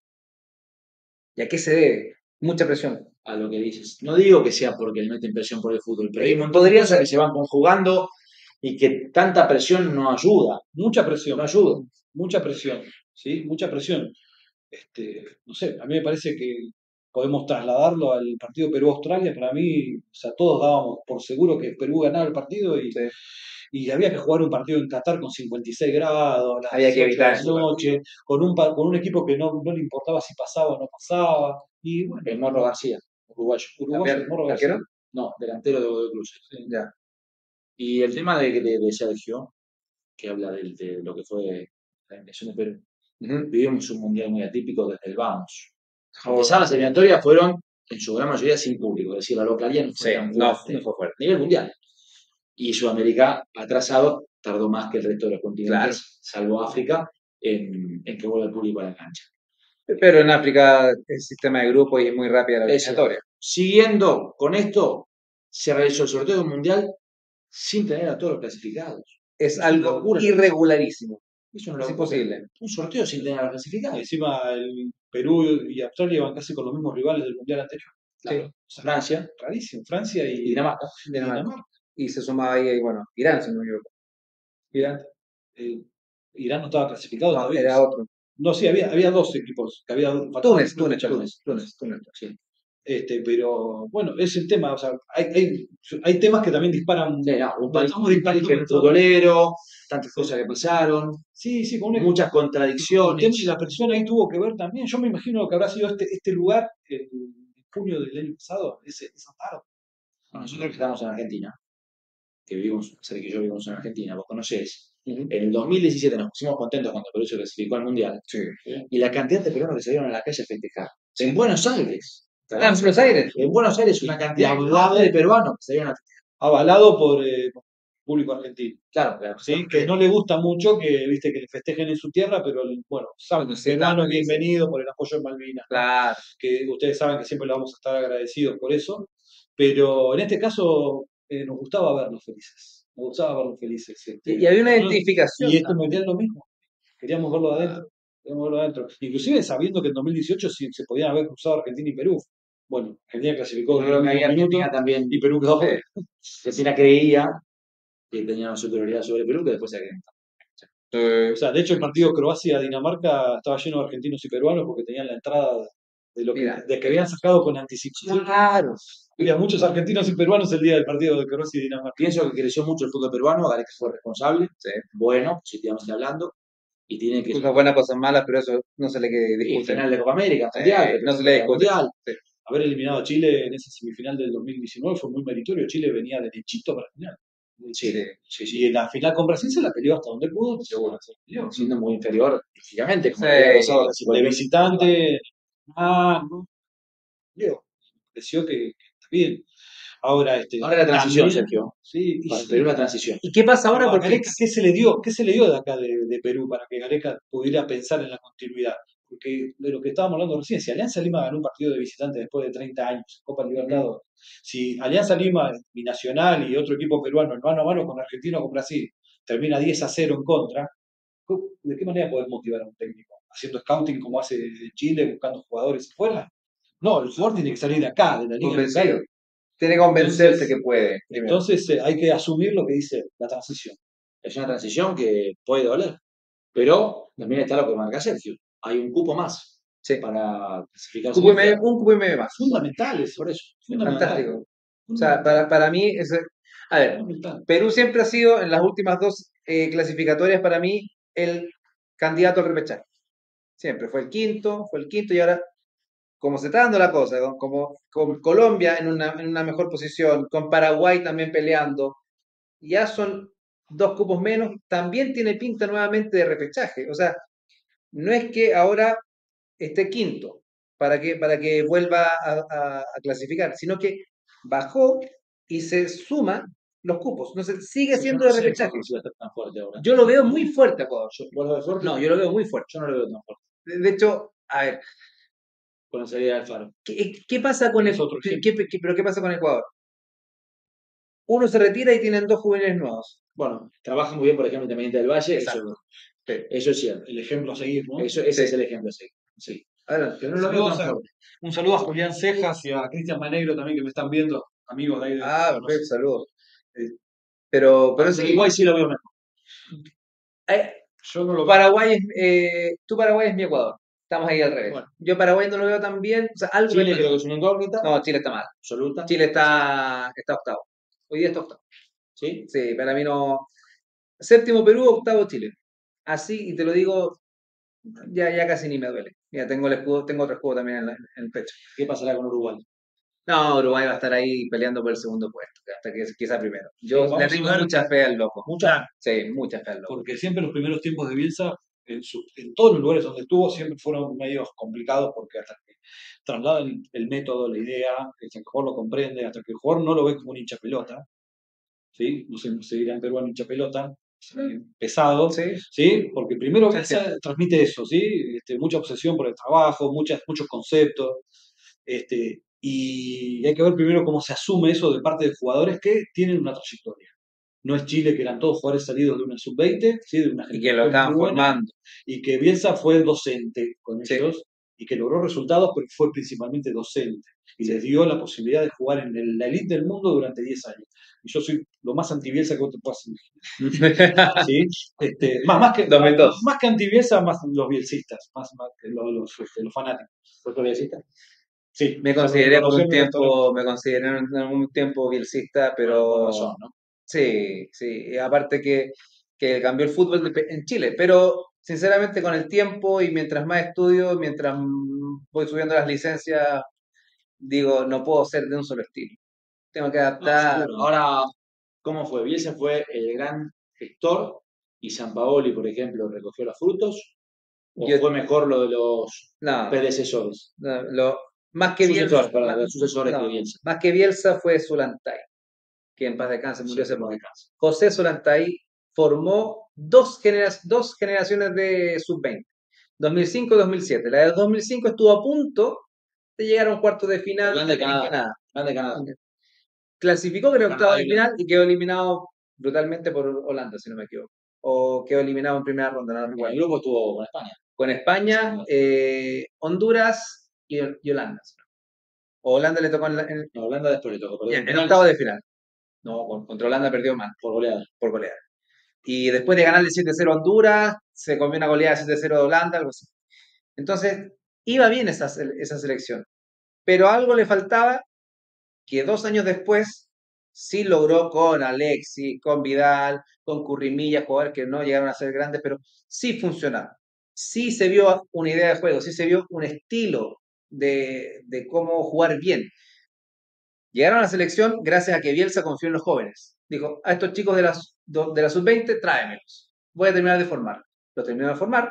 ¿Y a qué se debe? Mucha presión. A lo que dices. No digo que sea porque le meten presión por el fútbol, pero hay un montón Podría de cosas ser que se van conjugando y que tanta presión no ayuda. Mucha presión. No ayuda. Mucha presión, ¿sí? Mucha presión. Este, no sé, a mí me parece que podemos trasladarlo al partido Perú-Australia. Para mí, o sea, todos dábamos por seguro que Perú ganaba el partido y, sí. y había que jugar un partido en Qatar con cincuenta y seis grados, a las había que evitar de la noche, con un, con un equipo que no, no le importaba si pasaba o no pasaba. Y bueno, el Morro García, uruguayo. Uruguayo, el Morro García. ¿Arquero? No, delantero de Godoy Cruz. Sí. Ya. Y el tema de, de, de Sergio, que habla de, de lo que fue la invasión de Perú. Uh-huh. Vivimos un mundial muy atípico desde el vamos. Oh. Las eliminatorias fueron en su gran mayoría sin público, es decir, la localidad no fue sí, tan fuerte, no, no fue fuerte. A nivel mundial. Y Sudamérica, atrasado, tardó más que el resto de los continentes, claro. salvo África, en, en que vuelva el público a la cancha. Pero en África el sistema de grupo y es muy rápida la eliminatoria. Siguiendo con esto, se realizó el sorteo del mundial sin tener a todos los clasificados. Es, es algo locura. Irregularísimo. Eso no es imposible. Un sorteo sin tener a los clasificados. Y encima el Perú y Australia van casi con los mismos rivales del mundial anterior. Claro. Sí. O sea, Francia. Rarísimo. Francia y, y Dinamarca. Dinamarca. Dinamarca. Y se sumaba ahí, y bueno, Irán, si no me equivoco. Irán. Eh, Irán no estaba clasificado no, todavía. Era otro. No, sí, había, había dos equipos. Que había Túnez, Túnez, Túnez, Túnez, Túnez, sí. Este, pero bueno, es el tema, o sea, hay, hay, hay temas que también disparan. Sí, no, un país futbolero, tantas cosas que pasaron, sí, sí, con una, muchas contradicciones. El tema de la presión ahí tuvo que ver también. Yo me imagino que habrá sido este, este lugar en junio del año pasado, ese, ese amparo. Bueno, nosotros que estamos en Argentina, que vivimos, sé que yo vivimos en Argentina, vos conocés. Uh-huh. En el dos mil diecisiete nos pusimos contentos cuando Perú se clasificó al Mundial. Sí. Y la cantidad de peruanos que salieron a la calle a festejar. Sí. En Buenos Aires. Ah, en Buenos Aires. En Buenos Aires una cantidad avalado, de peruanos que salieron a festejar. Avalado por eh, público argentino. Claro, claro. ¿Sí? Que no le gusta mucho que, viste, que le festejen en su tierra, pero bueno, saben, peruano bienvenido por el apoyo en Malvinas. Claro. Que ustedes saben que siempre le vamos a estar agradecidos por eso. Pero en este caso eh, nos gustaba verlos felices. Nos gustaba verlos felices. Este, y, y había una identificación. Y esto me dio lo mismo. Queríamos verlo adentro. Queríamos verlo adentro. Inclusive sabiendo que en dos mil dieciocho sí, se podían haber cruzado Argentina y Perú. Bueno, Argentina clasificó en un minuto también y Perú quedó. Argentina creía que tenían superioridad sobre Perú, que después se agregan. O sea, de hecho, el partido Croacia-Dinamarca estaba lleno de argentinos y peruanos porque tenían la entrada de lo que, Mira. de que habían sacado con anticipación. Claro. Había muchos argentinos y peruanos el día del partido de Croacia y Dinamarca. Pienso que creció mucho el fútbol peruano, Gareca fue responsable, Sí. bueno, positivamente hablando, y tiene que... Cosas buenas, cosas malas, pero eso no se le que Y discute. final de Copa América, Mundial, Eh, no se le discute. Mundial. Sí. Haber eliminado a Chile en esa semifinal del dos mil diecinueve fue muy meritorio. Chile venía derechito para la final. Sí, Sí. sí, sí. Y en la final con Brasil se la peleó hasta donde pudo. Seguro. Se la peleó. Siendo muy inferior físicamente, como Sí. había pasado casi De cualquier- visitante. Ah, no. Digo, pareció que, que está bien. Ahora, este, Ahora la transición, también- Sergio. Sí, y Para sí. Perú la transición. ¿Y qué pasa ahora? Pero a Porque Gareca, ¿qué se le dio? ¿Qué se le dio de acá de, de Perú para que Gareca pudiera pensar en la continuidad? Porque de lo que estábamos hablando recién, si Alianza Lima ganó un partido de visitante después de treinta años, Copa Libertadores, si Alianza Lima, Binacional y otro equipo peruano, en mano a mano con Argentina o con Brasil, termina diez a cero en contra, ¿de qué manera podemos motivar a un técnico? ¿Haciendo scouting como hace Chile, buscando jugadores afuera? No, el jugador tiene que salir de acá, de la liga convencido. local. Tiene que convencerse Entonces- que puede. Primero. Entonces eh, hay que asumir lo que dice la transición. Es una transición que puede doler. Pero también está lo que marca Sergio. Hay un cupo más Sí. para clasificar. Cupo y medio- un cupo y medio más. Fundamentales, por eso. Fundamental. Fantástico. O sea, para, para mí, es, a ver, Fundamental. Perú siempre ha sido, en las últimas dos eh, clasificatorias, para mí, el candidato al repechaje. Siempre fue el quinto, fue el quinto, y ahora, como se está dando la cosa, con- como con Colombia en una, en una mejor posición, con Paraguay también peleando, ya son dos cupos menos, también tiene pinta nuevamente de repechaje. O sea, no es que ahora esté quinto para que, para que vuelva a, a- a clasificar, sino que bajó y se suma los cupos. Entonces sigue Sí, siendo yo no de sé repechaje. si va a estar tan fuerte ahora. Yo lo veo muy fuerte a Ecuador. Yo- ¿Vos lo ves fuerte? No, yo lo veo muy fuerte. Yo no lo veo tan fuerte. De de hecho, a ver, Con la salida del Faro. ¿qué, qué pasa con el, Es otro qué- qué- qué- pero qué pasa con Ecuador? Uno se retira y tienen dos juveniles nuevos. Bueno, trabaja muy bien, por ejemplo, Independiente del Valle. Eso, Exacto. Sí. eso es cierto. El ejemplo a seguir, ¿no? Eso, ese Sí. es el ejemplo a seguir. Sí. Adelante. Pero no lo veo Saludos tan a- fuerte. Un saludo a Julián Cejas y a Cristian Manegro también que me están viendo, amigos de ahí. De, Ah, de- perfecto, saludos. Eh, Pero, pero sí, Uruguay sí lo veo mejor. eh, Yo no lo veo. Paraguay es, eh, tu Paraguay es mi Ecuador. Estamos ahí al revés. Bueno. Yo Paraguay no lo veo tan bien. O sea, algo Chile me- creo que es una incógnita. No, Chile está mal. Absoluta. Chile está, está octavo. Hoy día está octavo. ¿Sí? Sí, para mí no. Séptimo Perú, octavo Chile. Así, y te lo digo, ya, ya casi ni me duele. Ya tengo el escudo, tengo otro escudo también en, la- en el pecho. ¿Qué pasará con Uruguay? No, Uruguay va a estar ahí peleando por el segundo puesto, hasta que quizá primero. Yo Sí, vamos le a tengo ver. mucha fe al loco. Mucha, Sí, mucha fe al loco. porque siempre los primeros tiempos de Bielsa, en, su- en todos los lugares donde estuvo, siempre fueron medios complicados porque hasta que trasladan el método, la idea, hasta que el jugador lo comprende, hasta que el jugador no lo ve como un hincha pelota, ¿sí? No sé, se dirá en peruano hincha pelota, eh, pesado, Sí, ¿sí? Porque primero Sí, Bielsa transmite eso, ¿sí? Este, mucha obsesión por el trabajo, muchas, muchos conceptos, este, y hay que ver primero cómo se asume eso de parte de jugadores que tienen una trayectoria. No es Chile, que eran todos jugadores salidos de una sub veinte, ¿sí? De una y que lo generación estaban muy buena, formando. y que Bielsa fue docente con Sí. ellos y que logró resultados, pero fue principalmente docente y les dio la posibilidad de jugar en el- la elite del mundo durante diez años. Y yo soy lo más anti-Bielsa que vos te puedas imaginar. ¿Sí? Este, más, más, que, dos mil dos. más que anti-Bielsa, más los bielsistas, más, más que los, los, este, los fanáticos. ¿Fue bielcista? Sí, Me consideré por un Conocemos el tiempo, me consideré en algún tiempo bielcista, pero Con razón, ¿no? sí, sí. Y aparte que, que cambió el fútbol de- en Chile, pero sinceramente con el tiempo y mientras más estudio, mientras mm, voy subiendo las licencias, digo, no puedo ser de un solo estilo. Tengo que No, adaptar. seguro. Ahora, ¿cómo fue? Bielsa fue el gran gestor y Sampaoli, por ejemplo, recogió los frutos. ¿O Yo- fue mejor lo de los No, predecesores? no, lo, más que Sucesores, Bielsa, perdón, más, los sucesores no, de Bielsa. más que Bielsa fue Zulantay, que en paz descanse, murió hace poco. José Solantay formó dos, genera- dos generaciones de sub veinte, dos mil cinco y dos mil siete. La de dos mil cinco estuvo a punto de llegar a un cuarto de final. Holanda y en Canadá. Canadá. Grande Canadá. Clasificó creo Canadá octavo de y final y quedó eliminado brutalmente por Holanda, si no me equivoco. O quedó eliminado en primera ronda, no Bueno, recuerdo. el grupo estuvo con España. Con España, eh, Honduras y, y Holanda. O Holanda le tocó en, la- en- No, Holanda después le tocó. en- perdón. en octavo de final. No, con- contra Holanda perdió mal, por goleada. por goleada. Y después de ganarle siete cero a Honduras, se comió una goleada de siete cero de Holanda, algo así. Entonces, iba bien esa, se- esa selección. Pero algo le faltaba que dos años después sí logró con Alexis, con Vidal, con Currimilla, jugadores que no llegaron a ser grandes, pero sí funcionaba. Sí se vio una idea de juego, sí se vio un estilo de, de cómo jugar bien. Llegaron a la selección gracias a que Bielsa confió en los jóvenes. Dijo, a estos chicos de la, de la sub veinte, tráemelos. Voy a terminar de formar. Los terminó de formar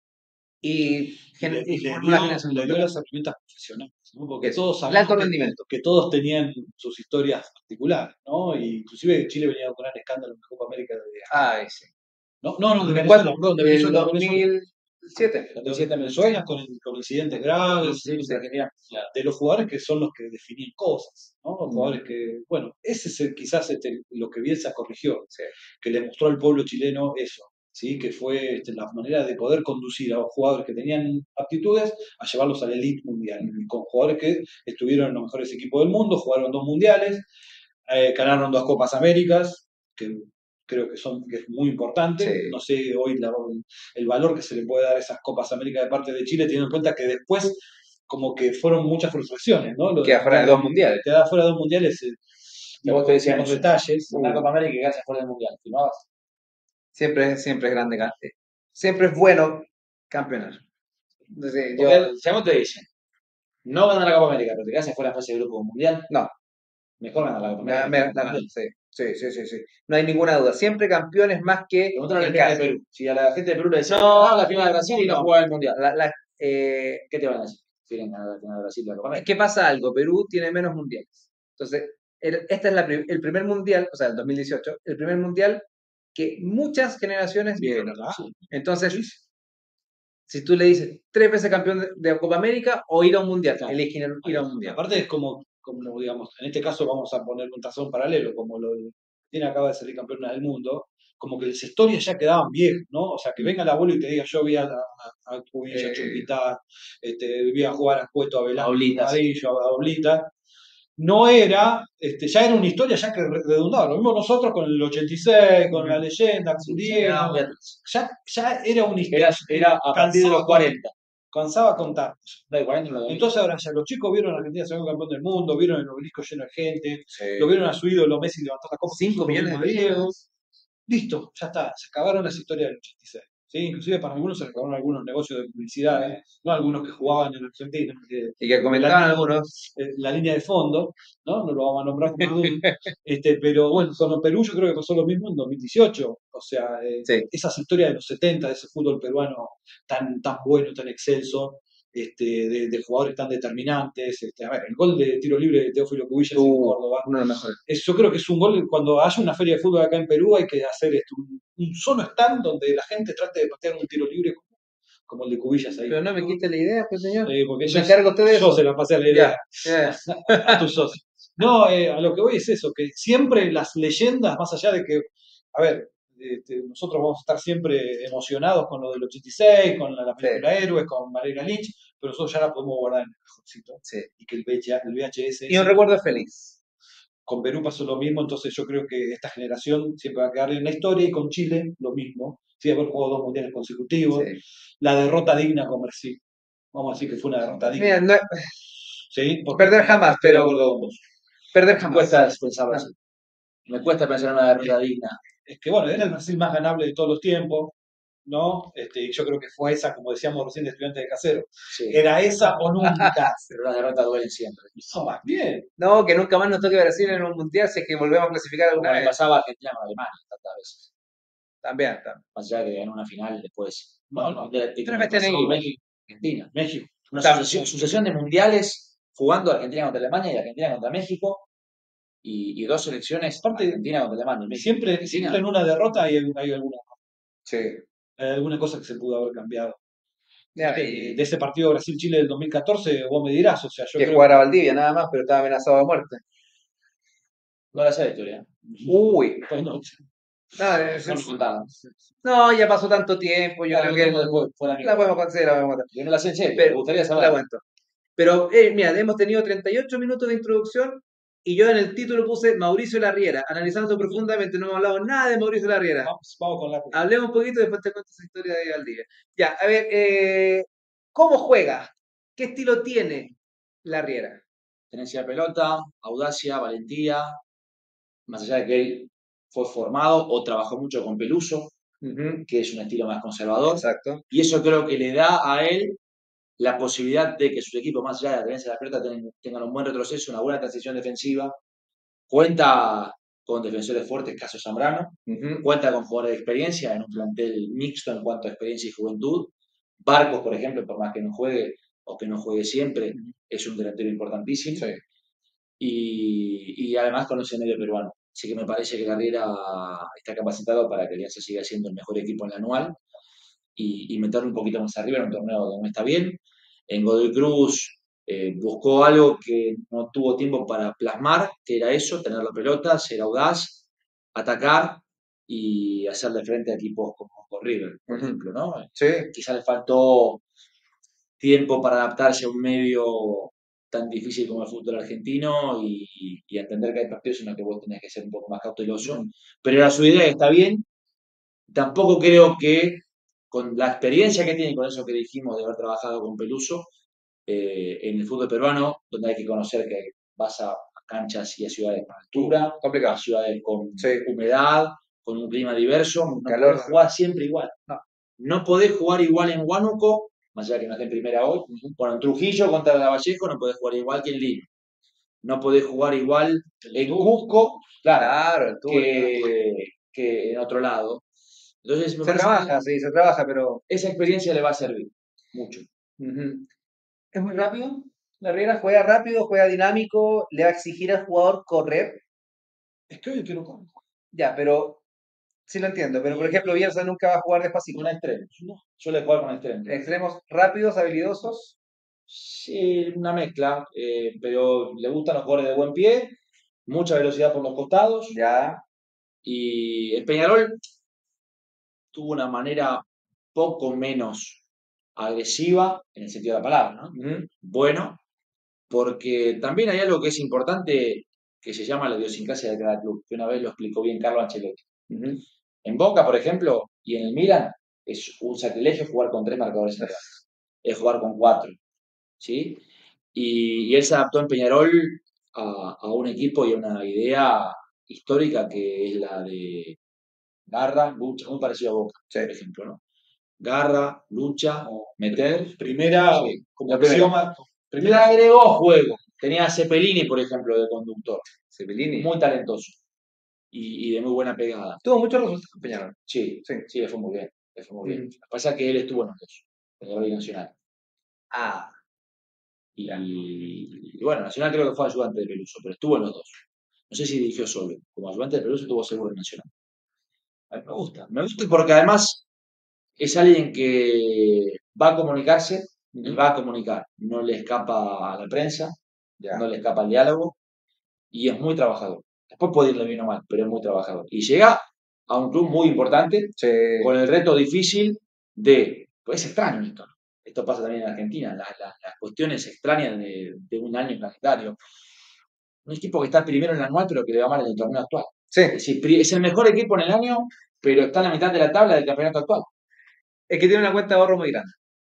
y, Y le, y y le formó dio, una generación le dio completa. las herramientas profesionales, ¿no? Porque Eso, todos el sabemos alto que, rendimiento. que todos tenían sus historias particulares, ¿no? Y inclusive Chile venía con un gran escándalo en la Copa América de Ay, sí. No, no, no, de Después, Venezuela, perdón, de el Venezuela, de Venezuela. dos mil siete. dos mil De siete Venezuela con, con incidentes graves, Sí, sí, Argentina. de los jugadores que son los que definen cosas, ¿no? Los Mm. jugadores que, bueno, ese es el- quizás este, lo que Bielsa corrigió, Sí. que le mostró al pueblo chileno eso, ¿sí? Que fue este, la manera de poder conducir a los jugadores que tenían aptitudes a llevarlos a la elite mundial, Mm. con jugadores que estuvieron en los mejores equipos del mundo, jugaron dos mundiales, eh, ganaron dos Copas Américas, que creo que son que es muy importante. Sí. No sé hoy la- el valor que se le puede dar a esas Copas Américas de parte de Chile, teniendo en cuenta que después como que fueron muchas frustraciones, ¿no? Lo Queda fuera de dos mundiales. Queda fuera de dos mundiales. eh, y Vos te decían los eso. detalles. Una Copa América y quedarse fuera del Mundial. ¿Firmabas? Siempre, siempre es grande, ca- siempre es bueno campeonar. Entonces, yo, Porque si a vos te dicen, no ganar la Copa América, pero te quedas fuera de fase de grupo mundial, no, mejor ganar la Copa me- América. me- la- sí, sí, sí, sí, sí. No hay ninguna duda. Siempre campeones más que Preguntale a la en gente de casa. Perú. Si a la gente de Perú le decía, No, no, la final de Brasil y no no. juega el Mundial. La- la- eh, ¿Qué te van a decir? Quieren ganar la final de Brasil y la Copa es América. que pasa algo. Perú tiene menos mundiales. Entonces, el- este es la pri- el primer mundial, o sea, el dos mil dieciocho, el primer mundial que muchas generaciones vieron. ¿Verdad? Entonces, si tú le dices tres veces campeón de, de Copa América o ir a un mundial, Claro. eligen ir a un mundial. Aparte es como, como, digamos, en este caso vamos a poner un tazón paralelo, como lo tiene acaba de salir campeona del mundo, como que las historias ya quedaban viejas, ¿no? O sea, que venga el abuelo y te diga, yo vi a, a, a Cubilla, Eh, Chumpita, este, vi a jugar a Cueto, a Velasco, A Oblitas. a Amarillo, a Oblita. No era, este, ya era una historia ya que redundaba. Lo mismo nosotros con el ochenta y seis, con la leyenda, con Diego. Ya, ya era una historia. Era, era a partir de los cuarenta. Cansaba contar. No, el cuarenta no lo Entonces ahora ya los chicos vieron a Argentina ser campeón del mundo, vieron el obelisco lleno de gente, Sí. lo vieron a su ídolo Messi levantar la copa. Cinco millones de Diego. Listo, ya está, se acabaron las historias del ochenta y seis. ¿Sí? Inclusive para algunos se acabaron algunos negocios de publicidad, ¿eh? No algunos que jugaban en Argentina. Que, Y que comentaban algunos. eh, la línea de fondo, ¿no? No lo vamos a nombrar por duda. este, pero bueno, con Perú yo creo que pasó lo mismo en dos mil dieciocho. O sea, eh, Sí. esas historias de los setenta, de ese fútbol peruano tan, tan bueno, tan excelso, este, de, de jugadores tan determinantes. Este, a ver, el gol de tiro libre de Teófilo Cubillas en Uh, Córdoba. uno de los mejores. Es, yo creo que es un gol, cuando haya una feria de fútbol acá en Perú hay que hacer esto, un, un solo stand donde la gente trate de patear un tiro libre como, como el de Cubillas ahí. Pero no me quite la idea, pues señor. Eh, porque ¿Se yo, encarga usted de yo eso? se la pasé a la idea Ya, ya. a tus socios. No, eh, a lo que voy es eso, que siempre las leyendas, más allá de que, a ver, este, nosotros vamos a estar siempre emocionados con lo del ochenta y seis, con la, la película Héroes, con Valeria Lynch, pero nosotros ya la podemos guardar en el cajoncito. Sí. Y que el V H- el V H S... Y un recuerdo feliz. Con Perú pasó lo mismo, entonces yo creo que esta generación siempre va a quedar en la historia, y con Chile lo mismo. Sí, haber jugado dos mundiales consecutivos, Sí. la derrota digna con Brasil. Vamos a decir que fue una derrota digna. Mira, no- ¿Sí? Porque perder jamás, estoy de pero acuerdo con vos. perder Me jamás. cuesta pensarlo No. así. Me cuesta pensar en una derrota digna. Es que bueno, era el Brasil más ganable de todos los tiempos, ¿no? Este, y yo creo que fue esa, como decíamos recién, de Estudiantes de Casero. Sí. Era esa o nunca. Pero las derrotas duelen siempre. No, más bien. No, que nunca más nos toque Brasil en un mundial si es que volvemos a clasificar Como alguna le vez. pasaba a Argentina con Alemania tantas veces. También, también. Más allá de que ganó una final después. No, no. De, de, Tres de, veces pasó en- México, Argentina. México. Una También. sucesión, sucesión de mundiales jugando Argentina contra Alemania y Argentina contra México. Y, y dos selecciones, Aparte, Argentina contra Alemania y México. Siempre, Argentina. siempre en una derrota hay, hay alguna, Sí. hay alguna cosa que se pudo haber cambiado. Ya, De, y de ese partido Brasil-Chile del dos mil catorce, vos me dirás, o sea, yo que creo jugara Valdivia nada más, pero estaba amenazado de muerte. No la sé la historia. Uy. que pues, no, No, es- No nos contaban. no, ya pasó tanto tiempo, yo Claro, creo que después fue la la podemos considerar, la podemos contar. Yo no la sé en serio, Pero- me gustaría La saber. cuento. Pero, eh, mira, hemos tenido treinta y ocho minutos de introducción Y yo en el título puse Mauricio Larriera, analizando profundamente, no hemos hablado nada de Mauricio Larriera. Vamos, vamos con la Hablemos un poquito y después te cuento esa historia de Valdivia. Ya, a ver, eh, ¿cómo juega? ¿Qué estilo tiene Larriera? Tenencia de pelota, audacia, valentía, más allá de que él fue formado o trabajó mucho con Peluso, Ujú, que es un estilo más conservador, exacto. y eso creo que le da a él la posibilidad de que sus equipos, más allá de la tenencia de la pelota, tengan, tengan un buen retroceso, una buena transición defensiva. Cuenta con defensores fuertes, caso Zambrano, Ujú, cuenta con jugadores de experiencia en un plantel mixto en cuanto a experiencia y juventud. Barcos, por ejemplo, por más que no juegue o que no juegue siempre, es un delantero importantísimo. sí. Y, y además conoce el medio peruano. Así que me parece que Carrera está capacitado para que Alianza siga siendo el mejor equipo en la anual y, y meterlo un poquito más arriba en un torneo donde no está bien. En Godoy Cruz eh, buscó algo que no tuvo tiempo para plasmar, que era eso, tener la pelota, ser audaz, atacar y hacerle frente a equipos como, como River, por Ujú. ejemplo, ¿no? Sí. Quizá le faltó tiempo para adaptarse a un medio tan difícil como el fútbol argentino y, y entender que hay partidos en los que vos tenés que ser un poco más cauteloso. Ujú. Pero era su idea, está bien. Tampoco creo que con la experiencia que tiene, con eso que dijimos de haber trabajado con Peluso, eh, en el fútbol peruano, donde hay que conocer que vas a, a canchas y a ciudades con altura, Complicado. a ciudades con Sí. humedad, con un clima diverso, no Calor. podés jugar siempre igual. No. No podés jugar igual en Huánuco, más allá que no esté en primera hoy. Bueno, en Trujillo contra Lavallejo no podés jugar igual que en Lima. No podés jugar igual en Cusco, claro, Claro, el tour. que, que en otro lado. Entonces, me Se parece trabaja, que sí, se trabaja, pero esa experiencia le va a servir mucho. ujú. Es muy rápido. Larriera juega rápido, juega dinámico, le va a exigir al jugador correr. Es que hoy quiero con, Ya, pero sí lo entiendo. Pero por ejemplo, Bielsa nunca va a jugar despacito. Con extremos, ¿no? Suele jugar con extremos. Extremos rápidos, habilidosos. Sí, una mezcla, eh, pero le gustan los jugadores de buen pie, mucha velocidad por los costados. Ya. Y el Peñarol tuvo una manera poco menos agresiva en el sentido de la palabra, ¿no? Ujú. Bueno, porque también hay algo que es importante que se llama la idiosincrasia de cada club, que una vez lo explicó bien Carlo Ancelotti. Ujú. En Boca, por ejemplo, y en el Milan, es un sacrilegio jugar con tres marcadores centrales, es jugar con cuatro, ¿sí? Y, y él se adaptó en Peñarol a, a un equipo y a una idea histórica que es la de garra, lucha, muy parecido a Boca, por ejemplo, ¿no? Garra, lucha, meter. primera, Sí, como la primera. axioma, Le primera, agregó juego. Tenía a Cepelini, por ejemplo, de conductor. Cepelini. Muy talentoso. Y, y de muy buena pegada. Tuvo muchos resultados con Peñarol. Sí, Sí. sí, le fue muy bien. Le fue muy bien. Mm. Lo que pasa es que él estuvo en los dos, Peñarol y Nacional. Ah, Y, y bueno, Nacional creo que fue ayudante de Peluso, pero estuvo en los dos. No sé si dirigió solo. Como ayudante de Peluso estuvo seguro en Nacional. A mí me gusta. Me gusta porque además es alguien que va a comunicarse y va a comunicar. No le escapa a la prensa, ya. no le escapa al diálogo y es muy trabajador. Después puede irle bien o mal, pero es muy trabajador. Y llega a un club muy importante Sí. con el reto difícil de, pues es extraño esto, esto pasa también en Argentina, las, las, las cuestiones extrañas de, de un año planetario. Un equipo que está primero en el anual, pero que le va mal en el torneo actual. Sí. Es decir, pri- es el mejor equipo en el año, pero está en la mitad de la tabla del campeonato actual. Es que tiene una cuenta de ahorro muy grande.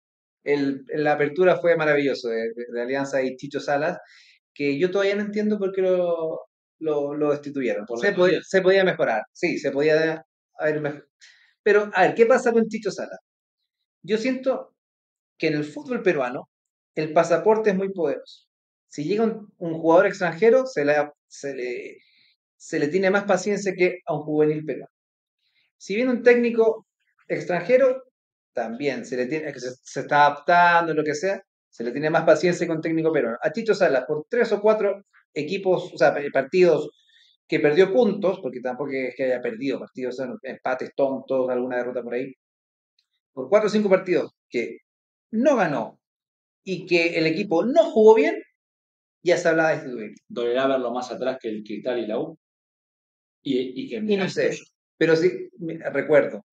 El, la apertura fue maravilloso de, de- de Alianza y Chicho Salas, que yo todavía no entiendo por qué lo, lo, lo destituyeron. Por la Se, podía, economía. se podía mejorar, sí, se podía haber mejor. Pero, a ver, ¿qué pasa con Chicho Salas? Yo siento que en el fútbol peruano el pasaporte es muy poderoso. Si llega un, un jugador extranjero, se le, se, le, se le tiene más paciencia que a un juvenil peruano. Si viene un técnico extranjero, también se le tiene, que se, se está adaptando, lo que sea, se le tiene más paciencia con técnico peruano. A Chicho Salas, por tres o cuatro equipos, o sea, partidos que perdió puntos, porque tampoco es que haya perdido partidos, son empates tontos, alguna derrota por ahí, por cuatro o cinco partidos que no ganó y que el equipo no jugó bien, ya se hablaba de destituir. Dolerá verlo más atrás que el Cristal y la U. Y, y que Y no sé, pero sí, me- recuerdo,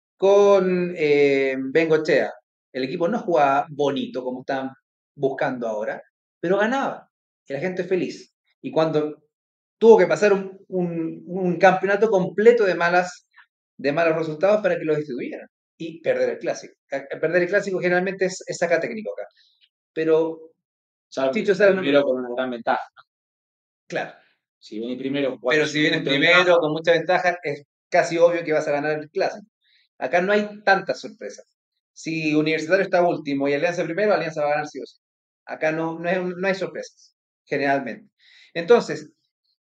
con eh, Bengochea. El equipo no jugaba bonito como están buscando ahora, pero ganaba. Y la gente feliz. Y cuando tuvo que pasar un, un- un campeonato completo de malas, de malos resultados para que lo distribuyeran y perder el clásico. A- Perder el clásico generalmente es, es saca técnico acá. Pero Salvo que Chicho Salas no, primero con una gran ventaja. claro. Si venís primero, cuatro Pero o si cinco vienes puntos de primero ventaja, con mucha ventaja, es casi obvio que vas a ganar el clásico. Acá no hay tantas sorpresas. Si Universitario está último y Alianza primero, Alianza va a ganar sí o sí. Acá no, no, hay, no hay sorpresas, generalmente. Entonces,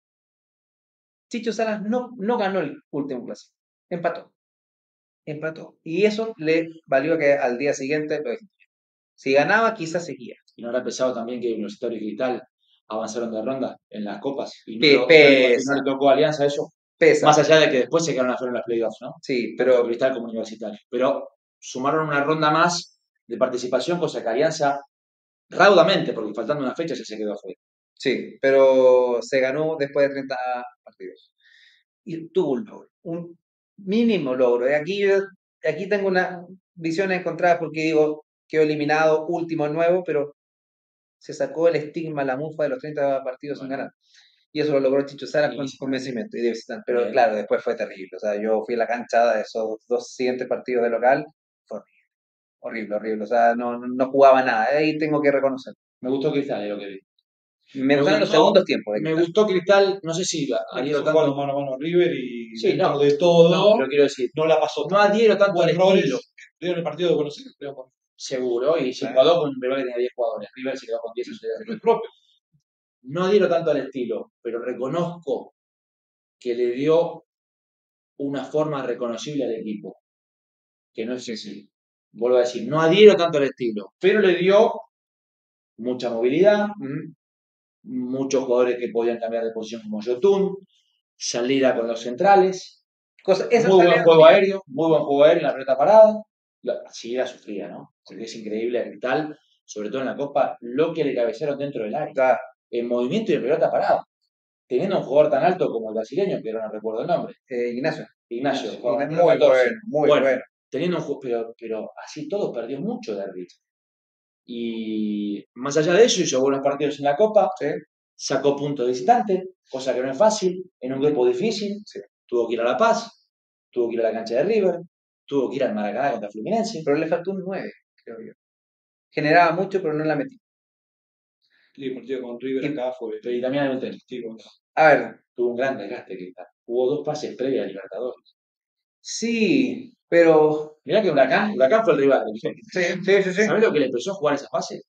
Chicho Salas no, no ganó el último clásico. Empató. Empató. Y eso le valió que al día siguiente lo destituyeran. Si ganaba, quizás seguía. y no habrá pesado también que Universitario y Cristal avanzaron de ronda en las copas y no, Pe- lo- y no le- y no pesa, le tocó a Alianza eso. pesa. Más allá de que después se quedaron afuera en las playoffs, ¿no? Sí, Tanto pero Cristal como Universitario. Pero sumaron una ronda más de participación, cosa que Alianza raudamente, porque faltando una fecha ya se quedó afuera. sí, pero se ganó después de treinta partidos. Y tuvo un logro, un mínimo logro. Y aquí, yo- aquí tengo una visión encontrada porque digo, quedó eliminado, último nuevo, pero se sacó el estigma, la mufa de los treinta partidos sin Bueno. ganar. Y eso lo logró Chicho Salas Y con visitante. convencimiento y de visitante. Pero Bien. claro, después fue terrible. O sea, yo fui a la cancha de esos dos siguientes partidos de local, fue horrible, horrible, horrible. O sea, no, no no jugaba nada. Ahí tengo que reconocer. Me gustó Cristal, es lo que vi. Me Me gustaron los gustó- segundos tiempos de Me Cristal. gustó Cristal, no sé si Se adhiero jugando tanto. mano a mano a River y Sí, dentro no, de todo No, no, pero quiero decir, la pasó. no adhiero tanto Hubo al errores. estilo, Vieron el partido de Buenos Aires, creo, con seguro, y se Claro. enfadó con un rival que tenía diez jugadores. River se quedó con diez. el propio. No adhiero tanto al estilo, pero reconozco que le dio una forma reconocible al equipo, que no es así. Vuelvo a decir, no adhiero tanto al estilo, pero le dio mucha movilidad, Mm. muchos jugadores que podían cambiar de posición como Yotun, salida con los centrales, Cosa, esa muy buen salida juego tenía. aéreo, muy buen juego aéreo en la pelota parada. La salida sufría, ¿no? Porque es increíble a Cristal, sobre todo en la Copa, lo que le cabecearon dentro del área. Claro. En movimiento y en pelota parada. Teniendo un jugador tan alto como el brasileño, que ahora no recuerdo el nombre, Eh, Ignacio. Ignacio, Ignacio, jugaba en muy número catorce. bueno, muy Bueno, bueno. Teniendo un juego, pero, pero así todo perdió mucho de ritmo. Y más allá de eso, hizo buenos partidos en la Copa, Sí. sacó puntos de visitante, cosa que no es fácil, en un grupo difícil. Sí. Tuvo que ir a La Paz, tuvo que ir a la cancha de River, tuvo que ir al Maracaná contra Fluminense. Pero le faltó un nueve, creo yo. Generaba mucho, pero no la metí. El partido con River Y- acá fue Pero y también hay un tema, testigo. A ver, tuvo un gran desgaste que está. Hubo dos pases previos a Libertadores. sí, pero. Mirá que Huracán, Huracán fue el rival. Sí, sí, sí. sí. ¿Sabés lo que le pesó jugar esa fase?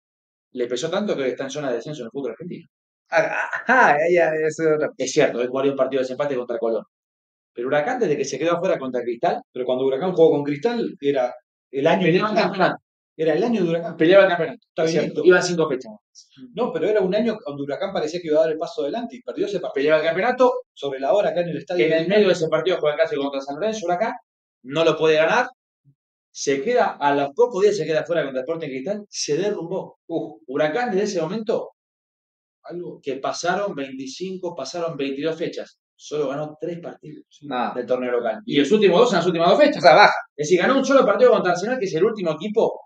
Le pesó tanto que está en zona de descenso en el fútbol argentino. Ajá, ya, eso es otra. Es cierto, él jugó un partido de desempate contra Colón. Pero Huracán, desde que se quedó afuera contra Cristal, Pero cuando Huracán jugó con Cristal, era el año de peleaba el Huracán. campeonato. Era el año de Huracán. Peleaba el campeonato. Está Es cierto, bien. iban cinco fechas. No, pero era un año donde Huracán parecía que iba a dar el paso adelante y perdió ese partido Peleaba el campeonato. sobre la hora acá en el estadio. En el medio de ese partido juega casi contra San Lorenzo Huracán. No lo puede ganar. Se queda, a los pocos días se queda fuera contra Sporting Cristal. Se derrumbó. Uf, Huracán desde ese momento, algo que pasaron veinticinco, pasaron veintidós fechas. Solo ganó tres partidos No. del torneo local. Y los últimos dos en las últimas dos fechas. O sea, baja. Es decir, ganó un solo partido contra Arsenal, que es el último equipo,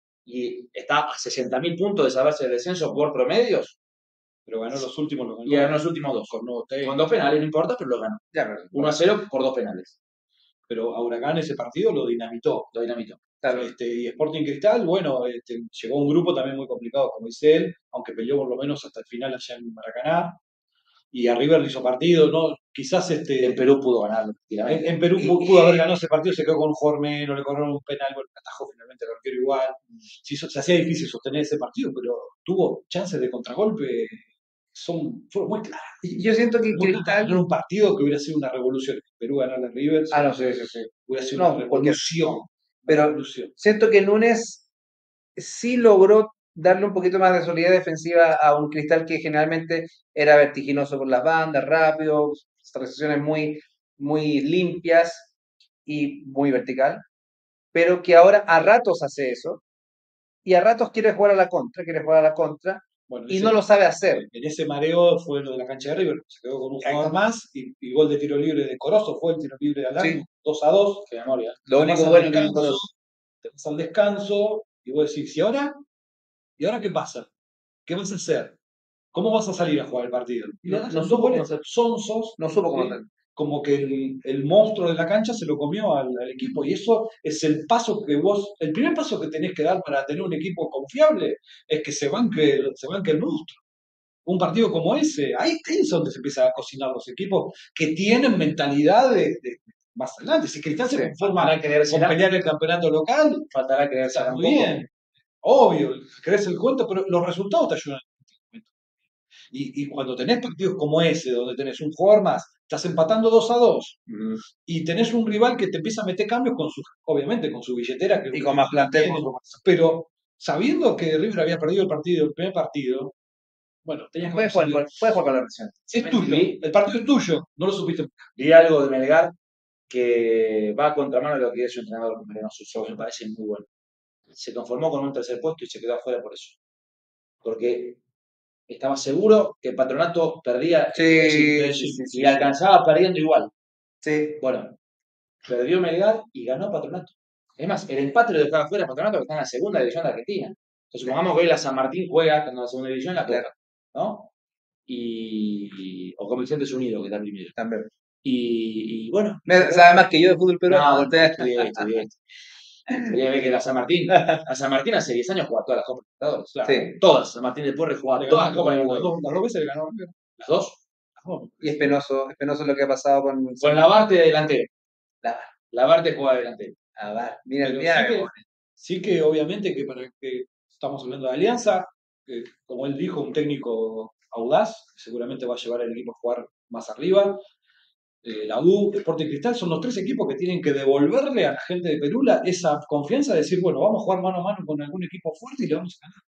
y está a sesenta mil puntos de saberse el descenso por promedios, Pero ganó los últimos, los ganó. y ganó los últimos dos. Con nuevo técnico. Con dos penales, no importa, pero lo ganó. Ya, pero. uno a cero por dos penales. Pero a Huracán ese partido lo dinamitó. Lo dinamitó. Claro. Este, y Sporting Cristal, bueno, este, llegó un grupo también muy complicado, como dice él, aunque peleó por lo menos hasta el final allá en Maracaná. Y a River le hizo partido, ¿no? Quizás este, En Perú pudo ganar. en, en Perú Y- pu- pudo haber ganado ese partido, se quedó con un jugador menos, le corrieron un penal, bueno, atajó finalmente el arquero igual. Se, hizo- se hacía difícil sostener ese partido, pero tuvo chances de contragolpe, son, fueron muy claras. Y Yo siento que Muy claras. Cristal. Era un partido que hubiera sido una revolución. Perú ganarle a River, Ah, no, sí, sí, sí. hubiera sido No, una porque- revolución. pero- revolución. Siento que Núñez sí logró darle un poquito más de solidez defensiva a un Cristal que generalmente era vertiginoso por las bandas, rápido, transiciones muy, muy limpias y muy vertical, pero que ahora a ratos hace eso y a ratos quiere jugar a la contra, quiere jugar a la contra Bueno, y ese- no lo sabe hacer. En ese mareo fue lo de la cancha de River, se quedó con un Exacto. jugador más y, y gol de tiro libre de Corozo, fue el tiro libre de Alarco, Sí. dos a dos. Qué memoria. Lo Te único vas al bueno que descanso, nosotros- te vas al descanso y vos decís, ¿y ahora? ¿Y ahora qué pasa? ¿Qué vas a hacer? ¿Cómo vas a salir a jugar el partido? Y le No, das no dos supo cómo goles hacer. sonsos, No supo cómo ¿sí? hacer. Como que el, el monstruo de la cancha se lo comió al, al equipo. Y eso es el paso que vos, el primer paso que tenés que dar para tener un equipo confiable, es que se banque, se banque el monstruo. Un partido como ese, ahí es donde se empiezan a cocinar los equipos que tienen mentalidad de, de- más adelante. Si Cristal se Sí. conforma Faltará con creérsela, pelear el campeonato local, faltará está creérsela un muy poco. bien. Obvio, crees el cuento, pero los resultados te ayudan. Y, y cuando tenés partidos como ese, donde tenés un jugador más, estás empatando dos a dos, Ujú. y tenés un rival que te empieza a meter cambios con su, obviamente, con su billetera, que Y con más plantel, tiene, por supuesto. pero sabiendo que River había perdido el partido, el primer partido, bueno, tenías que Puede jugar, salir. con- puede jugar con la presión. Es tuyo, Vi- el partido es tuyo, no lo supiste. Vi algo de Melgar que va a contramano de lo que es su entrenador Mariano Suso, me parece muy bueno. Se conformó con un tercer puesto y se quedó afuera por eso. Porque estaba seguro que Patronato perdía Sí, es decir, sí, es sí, decir, sí, y sí. alcanzaba perdiendo igual. Sí. Bueno, perdió Melgar y ganó Patronato. Es más, el empate lo dejaba fuera Patronato, que está en la segunda división de Argentina. Entonces, supongamos que hoy la San Martín juega en la segunda división, la Claro. toca, ¿no? Y, o Comerciantes Unidos, que está primero. También. Y, y bueno. Me- Sabe más que yo de fútbol No, peruano. bueno, Usted- estudié, estudié. Estudié ve que la San Martín, la San Martín hace diez años jugaba todas las Copas Libertadores. Claro. Sí. Todas. San Martín de Porres jugaba Le ganó todas la las Copa Copas de las Libertadores. dos, las dos veces le ganó River. Las dos. Las dos. Y es penoso, es penoso lo que ha pasado con Con Labarte de delantero. La- Labarte jugaba de delantero. Ah, va, mira, Pero mira, sí que, sí que obviamente que para que estamos hablando de Alianza, que, como él dijo, un técnico audaz, que seguramente va a llevar al equipo a jugar más arriba. Eh, la U, Sporting Cristal, son los tres equipos que tienen que devolverle a la gente de Perula esa confianza de decir, bueno, vamos a jugar mano a mano con algún equipo fuerte y le vamos a ganar.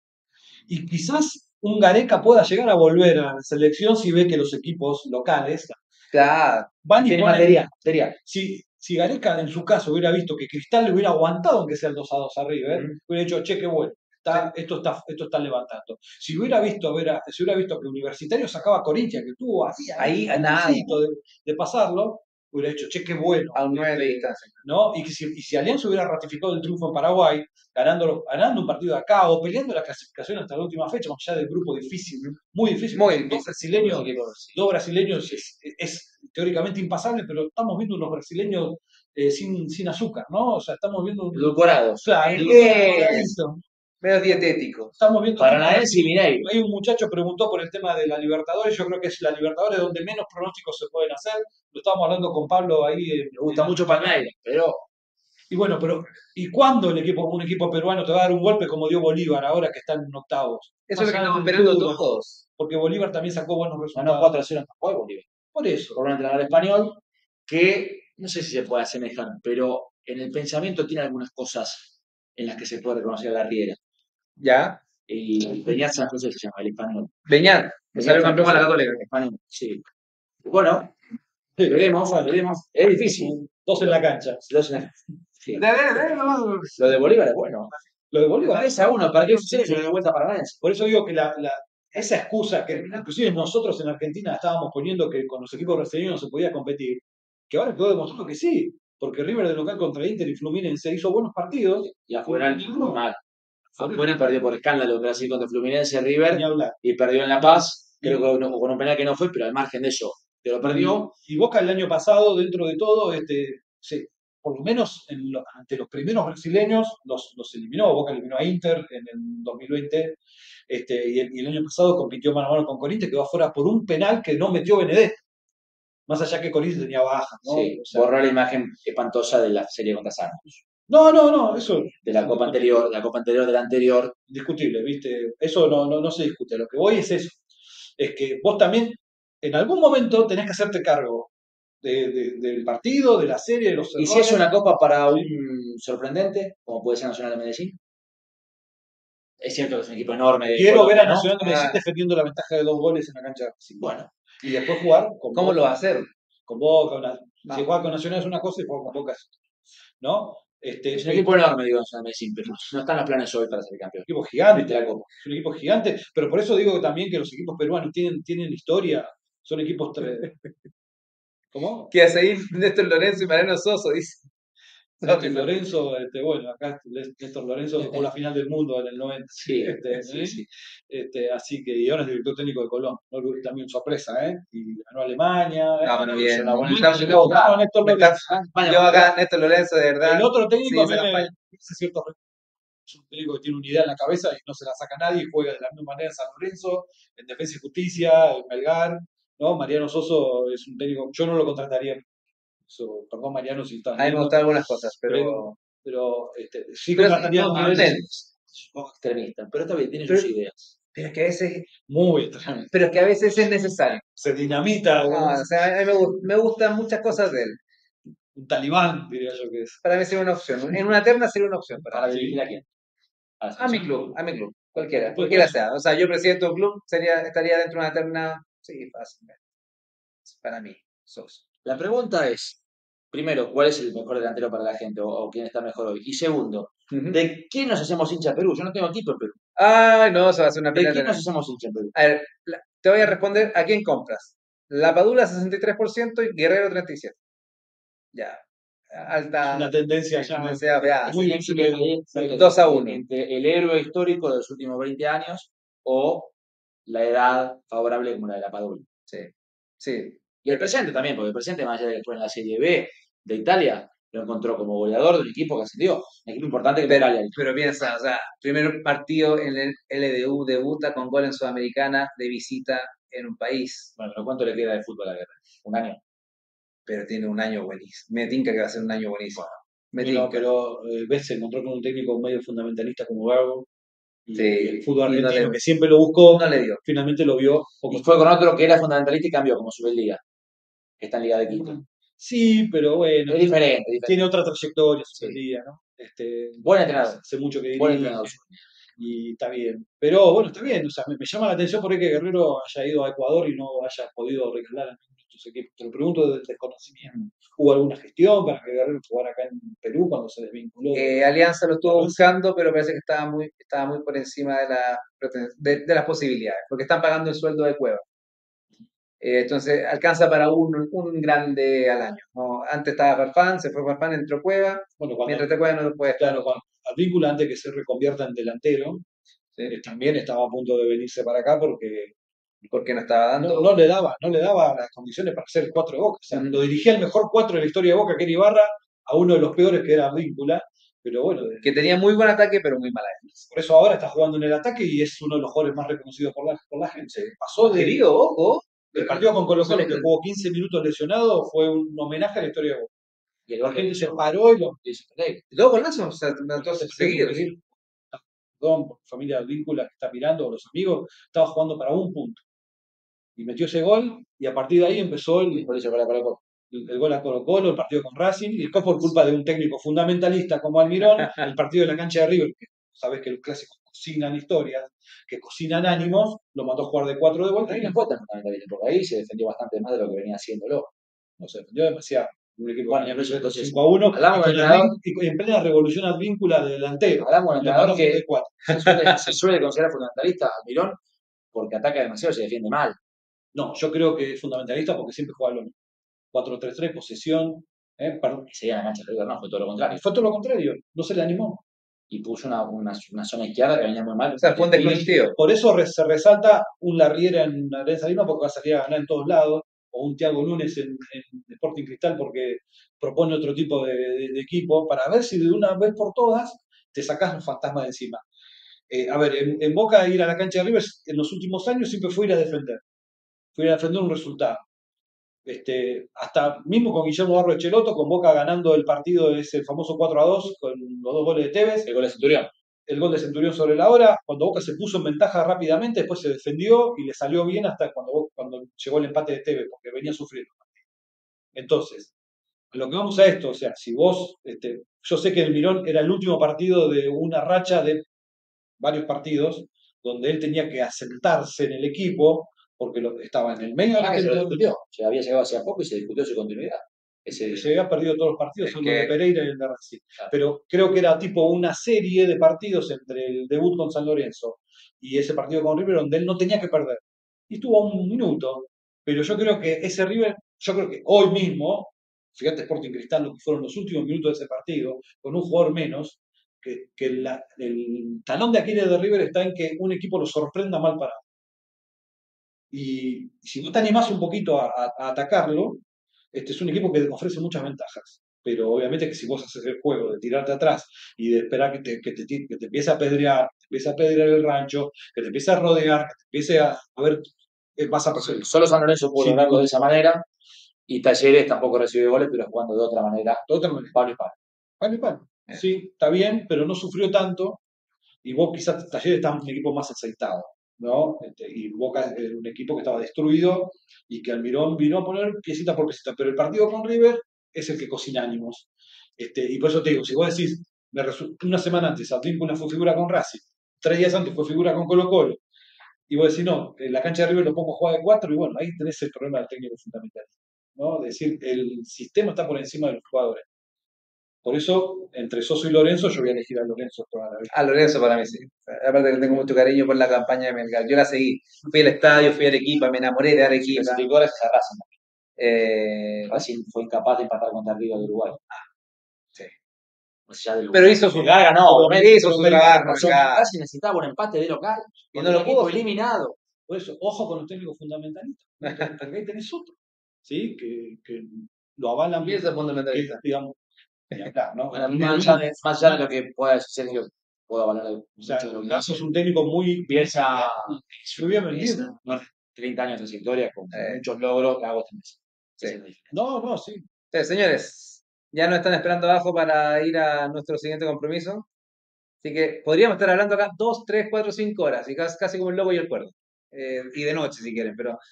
Y quizás un Gareca pueda llegar a volver a la selección si ve que los equipos locales claro, van y Tiene ponen. material, material. Si, si Gareca en su caso hubiera visto que Cristal le hubiera aguantado aunque sea el dos a dos a River, Ujú. hubiera dicho, che, qué bueno, está, esto, está, esto está levantando. Si hubiera visto, a ver, a- si hubiera visto que Universitario sacaba a Corinthians, que tuvo ahí, Ahí, a a nada. pedacito de, de pasarlo, hubiera dicho, che, qué bueno. a un nueve de Este, distancia. ¿no? Y, que si, y si Alianza hubiera ratificado el triunfo en Paraguay, ganando, ganando un partido de acá o peleando la clasificación hasta la última fecha, más allá del grupo difícil, muy difícil, Muy porque dos difícil. brasileños, Los equipos, sí. dos brasileños es, es teóricamente impasable, pero estamos viendo unos brasileños eh, sin, sin azúcar, ¿no? O sea, estamos viendo un Edulcorados. claro, Yes. Medio dietético. estamos viendo Paranaense y Mineiro. hay un muchacho preguntó por el tema de la Libertadores, yo creo que es la Libertadores donde menos pronósticos se pueden hacer, lo estábamos hablando con Pablo ahí. eh, Me gusta mucho Palmeiras, pero Y bueno, pero ¿y cuándo el equipo, un equipo peruano te va a dar un golpe como dio Bolívar ahora que está en octavos? Eso es lo que Más allá estamos del esperando fútbol, todos. porque Bolívar también sacó buenos ganó resultados. cuatro a cero en Paraguay, Bolívar. Por eso. Por un entrenador español que no sé si se puede asemejar, pero en el pensamiento tiene algunas cosas en las que se puede reconocer a la Riera. Ya. Y Beñat San José se llama, el español. Beñat, que Beñat salió San campeón con la José, Católica. español, sí. Bueno, veremos, veremos. Es difícil. Dos en la cancha. Dos en la- sí. De- de- de- no. Lo de Bolívar es bueno. Lo de Bolívar. Parece a uno, para que se le de vuelta Paranaense. Por eso digo que la, la- esa excusa que inclusive nosotros en Argentina estábamos poniendo que con los equipos brasileños no se podía competir, que ahora quedó demostrado que sí, porque River de local contra Inter y Fluminense hizo buenos partidos. Y afuera, mal. Afuera perdió por escándalo Brasil contra Fluminense, River, Ni hablar. y perdió en La Paz, creo que no- con un penal que no fue, pero al margen de eso, que lo perdió. Y Boca el año pasado, dentro de todo, este, se- por lo menos en lo- ante los primeros brasileños, los, los eliminó. Boca eliminó a Inter en el dos mil veinte, este, y, el, y el año pasado compitió mano a mano con Corinthians, quedó afuera por un penal que no metió Benedetto. Más allá que Corinthians tenía bajas, ¿no? Sí, O sea, borró la imagen espantosa de la serie contra Santos. no, no, no, eso De la Copa anterior, la Copa anterior de la anterior. discutible, ¿viste? Eso no, no, no se discute. Lo que voy es eso. Es que vos también, en algún momento, tenés que hacerte cargo de- de- del partido, de la serie, de los Y si errores. es una copa para un sorprendente, como puede ser Nacional de Medellín. Es cierto que es un equipo enorme. de Quiero ver a Colombia, ¿no? Nacional de Medellín Ah. defendiendo la ventaja de dos goles en la cancha de Racing. Bueno, Y después jugar con ¿Cómo Boca, lo va a hacer? con Boca. Una- Va. si juega con Nacional es una cosa y juega con Boca es otra. ¿No? Este, es un equipo enorme, digo, Nacional de Medellín, pero no están los planes hoy para ser campeón. equipo gigante, De la Copa. es un equipo gigante, pero por eso digo también que los equipos peruanos tienen, tienen historia, son equipos... tre- ¿Cómo? Que hace ahí Néstor Lorenzo y Mariano Soso, dice. Néstor Lorenzo, este, bueno, acá Néstor Lorenzo jugó la final del mundo en el noventa. Sí, Este, sí, ¿eh? sí. Este, así que, y ahora es director técnico de Colón, ¿no? También sorpresa, ¿eh? Y ganó Alemania. ¿eh? Ah, bueno, bien. Una buena Está- decisión. no, No, Néstor me está- Lorenzo. España yo fue acá, Néstor Lorenzo, de verdad. El otro técnico sí, a mí se la me falla. hace cierto respeto. Es un técnico que tiene una idea en la cabeza y no se la saca nadie, juega de la misma manera en San Lorenzo, en Defensa y Justicia, en Melgar, ¿no? Mariano Soso es un técnico, yo no lo contrataría. Eso, perdón, Mariano, si estás A mí me viendo, gustan algunas cosas, pero. pero, pero este, sí Pero contrataría no, a no, nivel de- Nel, Un poco extremista, pero está bien, tiene Pero- sus ideas. pero es que a veces, muy extraño. pero es que a veces es necesario. Se dinamita, No, bueno, o sea, a mí me, gu- me gustan muchas cosas de él. un talibán, diría yo que es. Para mí sería una opción. En una terna sería una opción para ¿Para mí. dirigir a quién? A la A mi selección. club, a mi club. Cualquiera, Pues, cualquiera pues, sea. O sea, yo presidente de un club sería, estaría dentro de una terna. Sí, fácil. Para mí, Sosa. La pregunta es, primero, ¿cuál es el mejor delantero para la gente o, o quién está mejor hoy? Y segundo, ¿de quién nos hacemos hincha en Perú? Yo no tengo equipo en Perú. Ay, no, eso va a ser una ¿De pelea. quién de- nos hacemos hincha en Perú? A ver, la- te voy a responder a quién compras. La Padula sesenta y tres por ciento y Guerrero treinta y siete por ciento. Ya. Alta. una tendencia ya tendencia, ya, muy Muy visible. visible. dos a uno. Entre el héroe histórico de los últimos veinte años o la edad favorable como la de la Padula. Sí. Sí. Y el presente también, porque el presente, más allá de que fue en la Serie B de Italia, lo encontró como goleador de un equipo que ascendió. Un equipo importante que Pero, Italia. pero piensa, o sea, primer partido en el L D U, debuta con gol en Sudamericana de visita en un país, Bueno, pero ¿cuánto le queda de fútbol a la guerra? ¿Un año? pero tiene un año buenísimo. Me tinca que va a ser un año buenísimo. Me Bueno, tinca. pero eh, ves, se encontró con un técnico medio fundamentalista como Gago. Y Sí, el fútbol y no argentino, le- que siempre lo buscó, No le dio. finalmente lo vio poco. Y fue con otro que era fundamentalista y cambió, como Liga, que está en Liga de Quito. Sí, pero bueno, Es diferente, es diferente. tiene otra trayectoria, Sí. día, ¿no? Este, Buen entrenador. Hace mucho que Buen dirige entrenador. y está bien. Pero bueno, está bien. O sea, me, me llama la atención por ahí que Guerrero haya ido a Ecuador y no haya podido regalar a estos equipos. Te lo pregunto desde el desconocimiento. ¿Hubo alguna gestión para que Guerrero jugara acá en Perú cuando se desvinculó? Eh, Alianza lo estuvo buscando, pero parece que estaba muy, estaba muy por encima de, la, preten- de, de las posibilidades, porque están pagando el sueldo de Cueva. Eh, entonces alcanza para un, un grande al año, ¿no? Antes estaba Farfán, se fue Farfán, entró Cueva, Bueno, cuando, mientras te Cueva no puede estar. claro, cuando Advíncula, antes que se reconvierta en delantero, ¿Sí? eh, también estaba a punto de venirse para acá porque Porque no estaba dando. no, no le daba, no le daba las condiciones para ser el cuatro de Boca. O sea, Ujú. lo dirigía el mejor cuatro de la historia de Boca, que era Ibarra, a uno de los peores que era Advíncula. Pero bueno, de- Que tenía muy buen ataque, pero muy mala defensa. por eso ahora está jugando en el ataque y es uno de los jugadores más reconocidos por la, por la gente. Pasó de, Querido, ojo. el partido con Colo Colo, que jugó quince minutos lesionado, fue un homenaje a la historia de Boca. Y el La gol gente que se hizo- paró y lo... hizo Pereira. Dos golazos, o sea, entonces seguidos. Perdón, por familia Advíncula que está mirando, o los amigos, estaba jugando para un punto. Y metió ese gol y a partir de ahí empezó el, Por eso para Colo Colo. el, el gol a Colo Colo, el partido con Racing, y después por culpa de un técnico fundamentalista como Almirón, el partido de la cancha de River, que sabes que los clásicos cocinan historias, que cocinan ánimos, lo mandó a jugar de cuatro de vuelta Ahí y no fue tan fundamentalista, porque ahí se defendió bastante más de lo que venía haciéndolo. no se defendió demasiado. Un equipo Bueno, que venía entonces, cinco a uno, hablamos y, con del entrenador. Advín- y con- en plena revolución Advíncula de delantero. Hablamos del Lo mandó entrenador que de cuatro. se suele, se suele considerar fundamentalista a Mirón porque ataca demasiado y se defiende mal. No, yo creo que es fundamentalista porque siempre juega lo mismo. cuatro tres tres, posesión. ¿eh? Perdón. Y seguía en la cancha de River, no, fue todo lo contrario. Fue todo lo contrario, no se le animó. Y puso una, una, una zona izquierda que venía muy mal. O sea, fue un desconocido. Por eso re- se resalta un Larriera en Arenza Lima porque va a salir a ganar en todos lados, o un Thiago Núñez en, en Sporting Cristal porque propone otro tipo de, de- de equipo, para ver si de una vez por todas te sacás los fantasmas de encima. Eh, a ver, en, en Boca ir a la cancha de River en los últimos años siempre fue ir a defender, fue ir a defender un resultado. Este, hasta mismo con Guillermo Barro Echeloto, con Boca ganando el partido ese famoso cuatro a dos con los dos goles de Tevez, El gol de Centurión. el gol de Centurión sobre la hora, cuando Boca se puso en ventaja rápidamente, después se defendió y le salió bien hasta cuando, cuando llegó el empate de Tevez, porque venía sufriendo. Entonces, a lo que vamos a esto, o sea, si vos, este, yo sé que el Mirón era el último partido de una racha de varios partidos, donde él tenía que asentarse en el equipo, porque lo, estaba en el medio de la Ah, que se lo cancha, discutió. Se había llegado hace poco y se discutió su continuidad. Ese, se había perdido todos los partidos, Es solo que- el de Pereira y el de Racing. Claro. Pero creo que era tipo una serie de partidos entre el debut con San Lorenzo y ese partido con River donde él no tenía que perder. Y estuvo un minuto, pero yo creo que ese River, yo creo que hoy mismo fíjate Sporting Cristal, lo que fueron los últimos minutos de ese partido, con un jugador menos, que, que la, el talón de Aquiles de River está en que un equipo lo sorprenda mal parado. Y, y si no te animás un poquito a, a, a atacarlo, este es un equipo que ofrece muchas ventajas. Pero obviamente que si vos haces el juego de tirarte atrás y de esperar que te, que te, que te empiece a apedrear, que te empiece a apedrear el rancho, que te empiece a rodear, que te empiece a, a ver, eh, vas a perder. Solo San Lorenzo pudo Sí. lograrlo de esa manera y Talleres tampoco recibió goles, pero jugando de otra manera. De otra manera. Pablo y Pablo. Palo y palo. Sí, está bien, pero no sufrió tanto. Y vos quizás Talleres está un equipo más aceitado, ¿no? Este, y Boca era un equipo que estaba destruido y que Almirón vino a poner piecita por piecita. Pero el partido con River es el que cocina ánimos. Este, y por eso te digo, si vos decís, me resu- una semana antes Advíncula fue figura con Racing, tres días antes fue figura con Colo Colo, y vos decís, no, en la cancha de River lo pongo a jugar de cuatro, y bueno, ahí tenés el problema del técnico fundamental, ¿no? Es decir, el sistema está por encima de los jugadores. Por eso, entre Soso y Lorenzo, yo voy a elegir a Lorenzo toda la vida. A Lorenzo para mí sí. Aparte que tengo mucho cariño por la campaña de Melgar. Yo la seguí. Fui al estadio, fui a Arequipa, me enamoré de Arequipa. Clasificó a Racing. Eh, Racing fue incapaz de empatar contra River de Uruguay. sí. O sea, del Pero hizo su Melgar ganó, obviamente, hizo pero su Melgar trabajo. pasó. Melgar. Racing necesitaba un empate de local. Y con no un lo equipo pudo. eliminado. Por eso, ojo con los técnicos fundamentalistas, porque ahí tenés otro, ¿sí? Que, que lo avalan Piensa que, fundamentalista. digamos, ni hablar, ¿no? Bueno, más allá de, más allá de lo que pueda decir Sergio, puedo avalar O sea, mucho de lo que Lazo hace. es un técnico muy Piensa muy bien vendido. no, treinta años de trayectoria con Eh. muchos logros que hago este mes. Sí. Esa es la diferencia. No, no, sí. Sí, señores, ya nos están esperando abajo para ir a nuestro siguiente compromiso. Así que podríamos estar hablando acá dos, tres, cuatro, cinco horas, y casi, casi como el lobo y el cuervo. Eh, y de noche si quieren, pero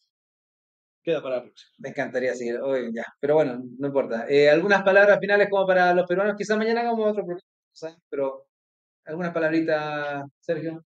Queda para la próxima. me encantaría seguir hoy ya. Pero bueno, no importa. Eh, algunas palabras finales como para los peruanos, quizás mañana hagamos otro programa, ¿sabes? Pero algunas palabritas, Sergio.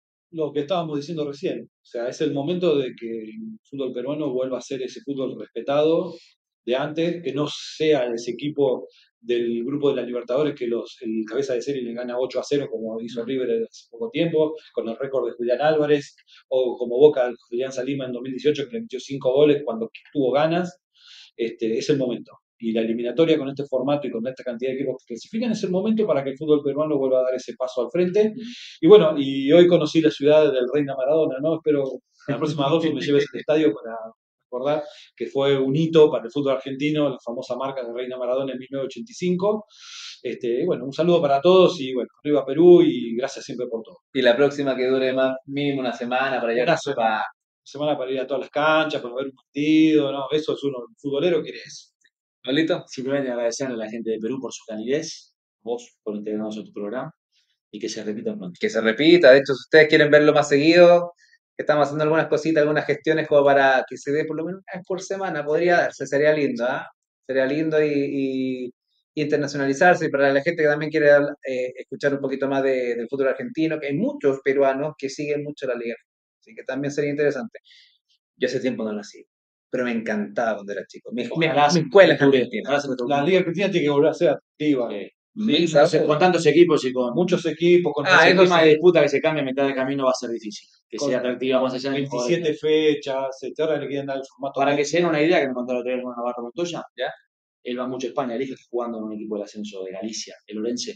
Lo que estábamos diciendo recién, o sea, es el momento de que el fútbol peruano vuelva a ser ese fútbol respetado de antes, que no sea ese equipo del grupo de la Libertadores que los, el cabeza de serie le gana ocho a cero como hizo River hace poco tiempo, con el récord de Julián Álvarez, o como Boca al Julián Salima en dos mil dieciocho que le metió cinco goles cuando tuvo ganas. Este, es el momento. Y la eliminatoria con este formato y con esta cantidad de equipos que clasifican es el momento para que el fútbol peruano vuelva a dar ese paso al frente. Y bueno, y hoy conocí la ciudad del Reina Maradona, ¿no? Espero que la próxima Adolfo me lleves al estadio para recordar que fue un hito para el fútbol argentino, la famosa marca de Reina Maradona en mil novecientos ochenta y cinco. Este, bueno, un saludo para todos y bueno, arriba Perú y gracias siempre por todo. Y la próxima que dure más mínimo una semana para llegar Una a Sopa. semana para ir a todas las canchas, para ver un partido, ¿no? Eso es uno, un futbolero quiere eso. ¿Lolito? Simplemente agradecerle a la gente de Perú por su calidez, vos por integrarnos a tu programa y que se repita pronto. Que se repita. De hecho, si ustedes quieren verlo más seguido, estamos haciendo algunas cositas, algunas gestiones como para que se dé por lo menos una vez por semana. Podría darse, sería lindo, ¿ah? Sería lindo y, y internacionalizarse. Y para la gente que también quiere eh, escuchar un poquito más de, del fútbol argentino, que hay muchos peruanos que siguen mucho la liga. Así que también sería interesante. Yo hace tiempo no la sigo, pero me encantaba cuando era chico. Mi, mi, Ojalá mi se escuela es recupere, argentina. ojalá se recupere. La Liga Argentina tiene que volver a ser activa. Eh, Sí, no sé, ¿sabes? con tantos equipos y con Muchos equipos, con Ah, el eso tema sí. de disputa que se cambia a mitad de camino va a ser difícil. Que Con sea atractiva más allá de veintisiete fechas, este, ahora le quieren dar el formato. Para que se den una idea, que me contó el otro día con Navarro Montoya, ¿Ya? él va mucho a España, el hijo está jugando en un equipo del ascenso de Galicia, el Orense,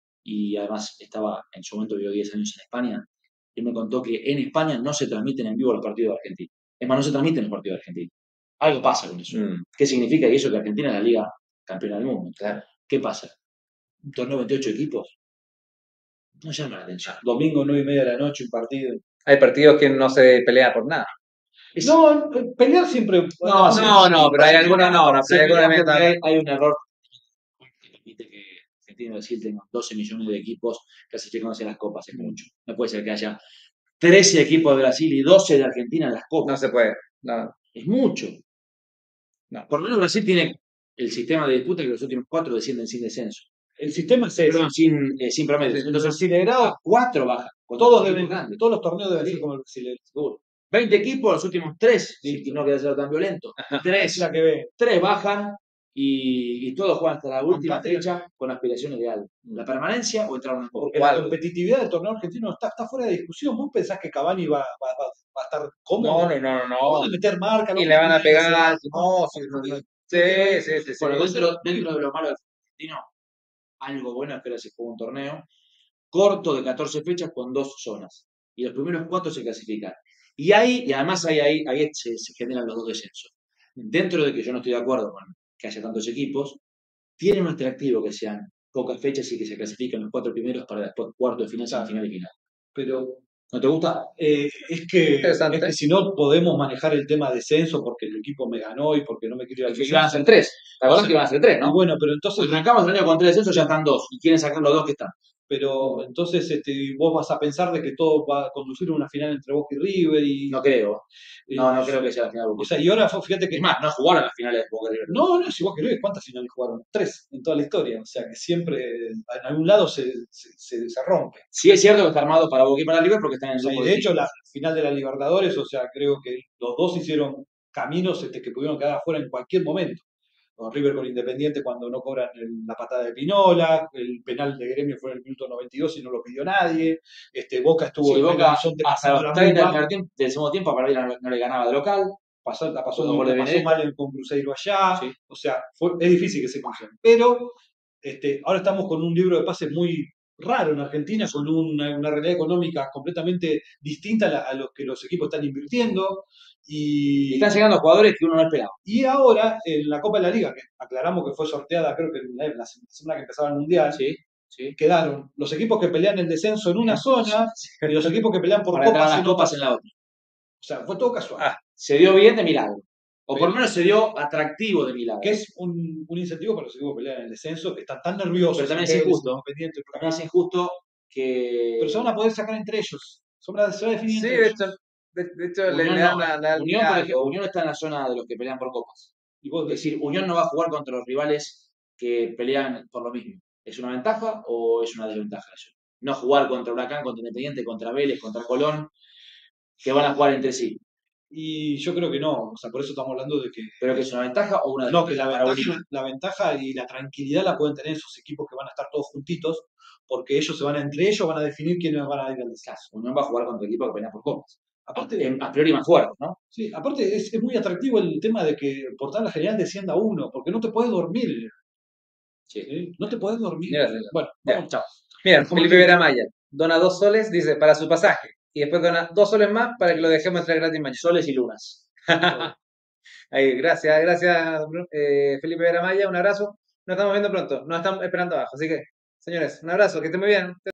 y además estaba, en su momento vivió diez años en España, y me contó que en España no se transmiten en vivo los partidos de Argentina. Es más, no se transmiten los partidos de Argentina. Algo pasa con eso. Mm. ¿Qué significa eso? Que Argentina es la liga campeona del mundo. Claro. ¿Qué pasa? Un torneo de veintiocho equipos no llama la atención. Domingo, nueve y media de la noche, un partido. Hay partidos que no se pelean por nada. Es- No, pelear siempre. No, no, no, pero hay algunos no, no, Sí, pero hay algunos creo que metas- hay, hay un error que permite que Argentina Brasil tenga doce millones de equipos clasificando hacia las copas, es mucho. No puede ser que haya trece equipos de Brasil y doce de Argentina en las No copas. se puede. No. Es mucho. No. Por lo menos Brasil tiene el sistema de disputa que los últimos cuatro descienden sin descenso. El sistema es ese. Perdón, sin, eh, sin promedio. Los Entonces, brasileños, cuatro bajan. Con todos equipos deben, grandes. todos los torneos deben Sí. ser como el brasileño. Seguro. veinte equipos, los últimos tres, Sí. si no quiere ser tan violento. Es Tres, la que ve. tres bajan y, y todos juegan hasta la última Empate. fecha con aspiraciones de algo. La permanencia o entrar a una copa. Porque la competitividad del torneo argentino está, está fuera de discusión. ¿Vos pensás que Cavani va, va, va, va a estar cómodo? No, no, no, Va a no. meter marca. Y no le van a puede pegar. hacer- No, sí, no, no. Sí, sí, sí. sí. Bueno, dentro, dentro de lo malo del argentino, algo bueno es que ahora se juega un torneo corto de catorce fechas con dos zonas. Y los primeros cuatro se clasifican. Y ahí, y además ahí, ahí, ahí se, se generan los dos descensos. Dentro de que yo no estoy de acuerdo con que haya tantos equipos, tiene un atractivo que sean pocas fechas y que se clasifiquen los cuatro primeros para después cuarto de final, Claro. semifinal y final. Pero ¿No te gusta? eh, es, que, Interesante. es que si no podemos manejar el tema descenso porque el equipo me ganó y porque no me quiero ir al Es que iban a descenso. ser tres. ¿Te acuerdas O sea, que iban a ser tres, Y no? bueno, pero entonces, Arrancamos el año con tres descensos, ya están dos. Y quieren sacar los dos que están. pero entonces este, vos vas a pensar de que todo va a conducir a una final entre Boca y River y. No creo. No, no y- creo que sea la final de Boca. O sea, y ahora fíjate que. Es más, no jugaron las finales de Boca y River. No, no, si vos querés, ¿cuántas finales jugaron? Tres en toda la historia. O sea, que siempre en algún lado se, se, se, se rompe. Sí es cierto que está armado para Boca y para River porque están en el O sea, y grupo de hecho, equipos. la final de la Libertadores, o sea, creo que los dos hicieron caminos este, que pudieron quedar afuera en cualquier momento. O River con Independiente cuando no cobran el- la patada de Pinola, el penal de Gremio fue en el minuto noventa y dos y no lo pidió nadie. Este, Boca estuvo Sí, en el Boca horizonte hasta los pasándola muy treinta del, mal. primer tiempo- del segundo tiempo para River no, no le ganaba de local. Pasó, la pasó, Los goles la de pasó Benedetto. mal en- con Cruzeiro allá, Sí. o sea, fue, es difícil que se crucen. Pero este, ahora estamos con un libro de pases muy raro en Argentina, con una, una realidad económica completamente distinta a, la- a lo que los equipos están invirtiendo. Y Y, están llegando jugadores que uno no esperaba. y ahora, en la Copa de la Liga, que aclaramos que fue sorteada, creo que en la, la semana que empezaba el Mundial, Sí, sí. quedaron los equipos que pelean el descenso en una zona y los equipos que pelean por Para entrar a copas las en copas otra. en la otra. O sea, fue todo casual. Ah, se dio bien de milagro. O por Pero- lo menos se dio atractivo de milagro. Que es un, un incentivo para los equipos que pelean en el descenso, que están tan nerviosos. Pero también es Vélez, injusto. Independiente, También es injusto que. pero se van a poder sacar entre ellos. Se van a, se va a definir Sí, entre de ellos. hecho, de, de hecho le, Unión, le dan no- la, la- Unión, por algo. ejemplo, Unión está en la zona de los que pelean por copas. Y vos Es decís, decir, Unión no va a jugar contra los rivales que pelean por lo mismo. ¿Es una ventaja o es una desventaja eso? No jugar contra Huracán, contra Independiente, contra Vélez, contra Colón, que van a jugar entre sí. y yo creo que no. O sea, por eso estamos hablando de que. ¿Pero que es una ventaja o una No, desventaja que la para ventaja, Unión? la ventaja y la tranquilidad la pueden tener esos equipos que van a estar todos juntitos, porque ellos se van a, entre ellos van a definir quiénes van a ir al descanso. Unión va a jugar contra equipos que pelean por copas. Aparte, En- a priori más fuertes, ¿no? sí, aparte es, es muy atractivo el tema de que por tabla general descienda uno, porque no te puedes dormir. Sí. ¿Sí? No te puedes dormir. Ya, ya, ya. Bueno, Ya. vamos, Chao. Mira, ¿Cómo Felipe te- Veramaya dona dos soles, dice, para su pasaje. Y después dona dos soles más para que lo dejemos entrar gratis mañana. Soles y lunas. Ahí, gracias, gracias, Bru- eh, Felipe Veramaya, un abrazo. Nos estamos viendo pronto, nos estamos esperando abajo. Así que, señores, un abrazo, que estén muy bien.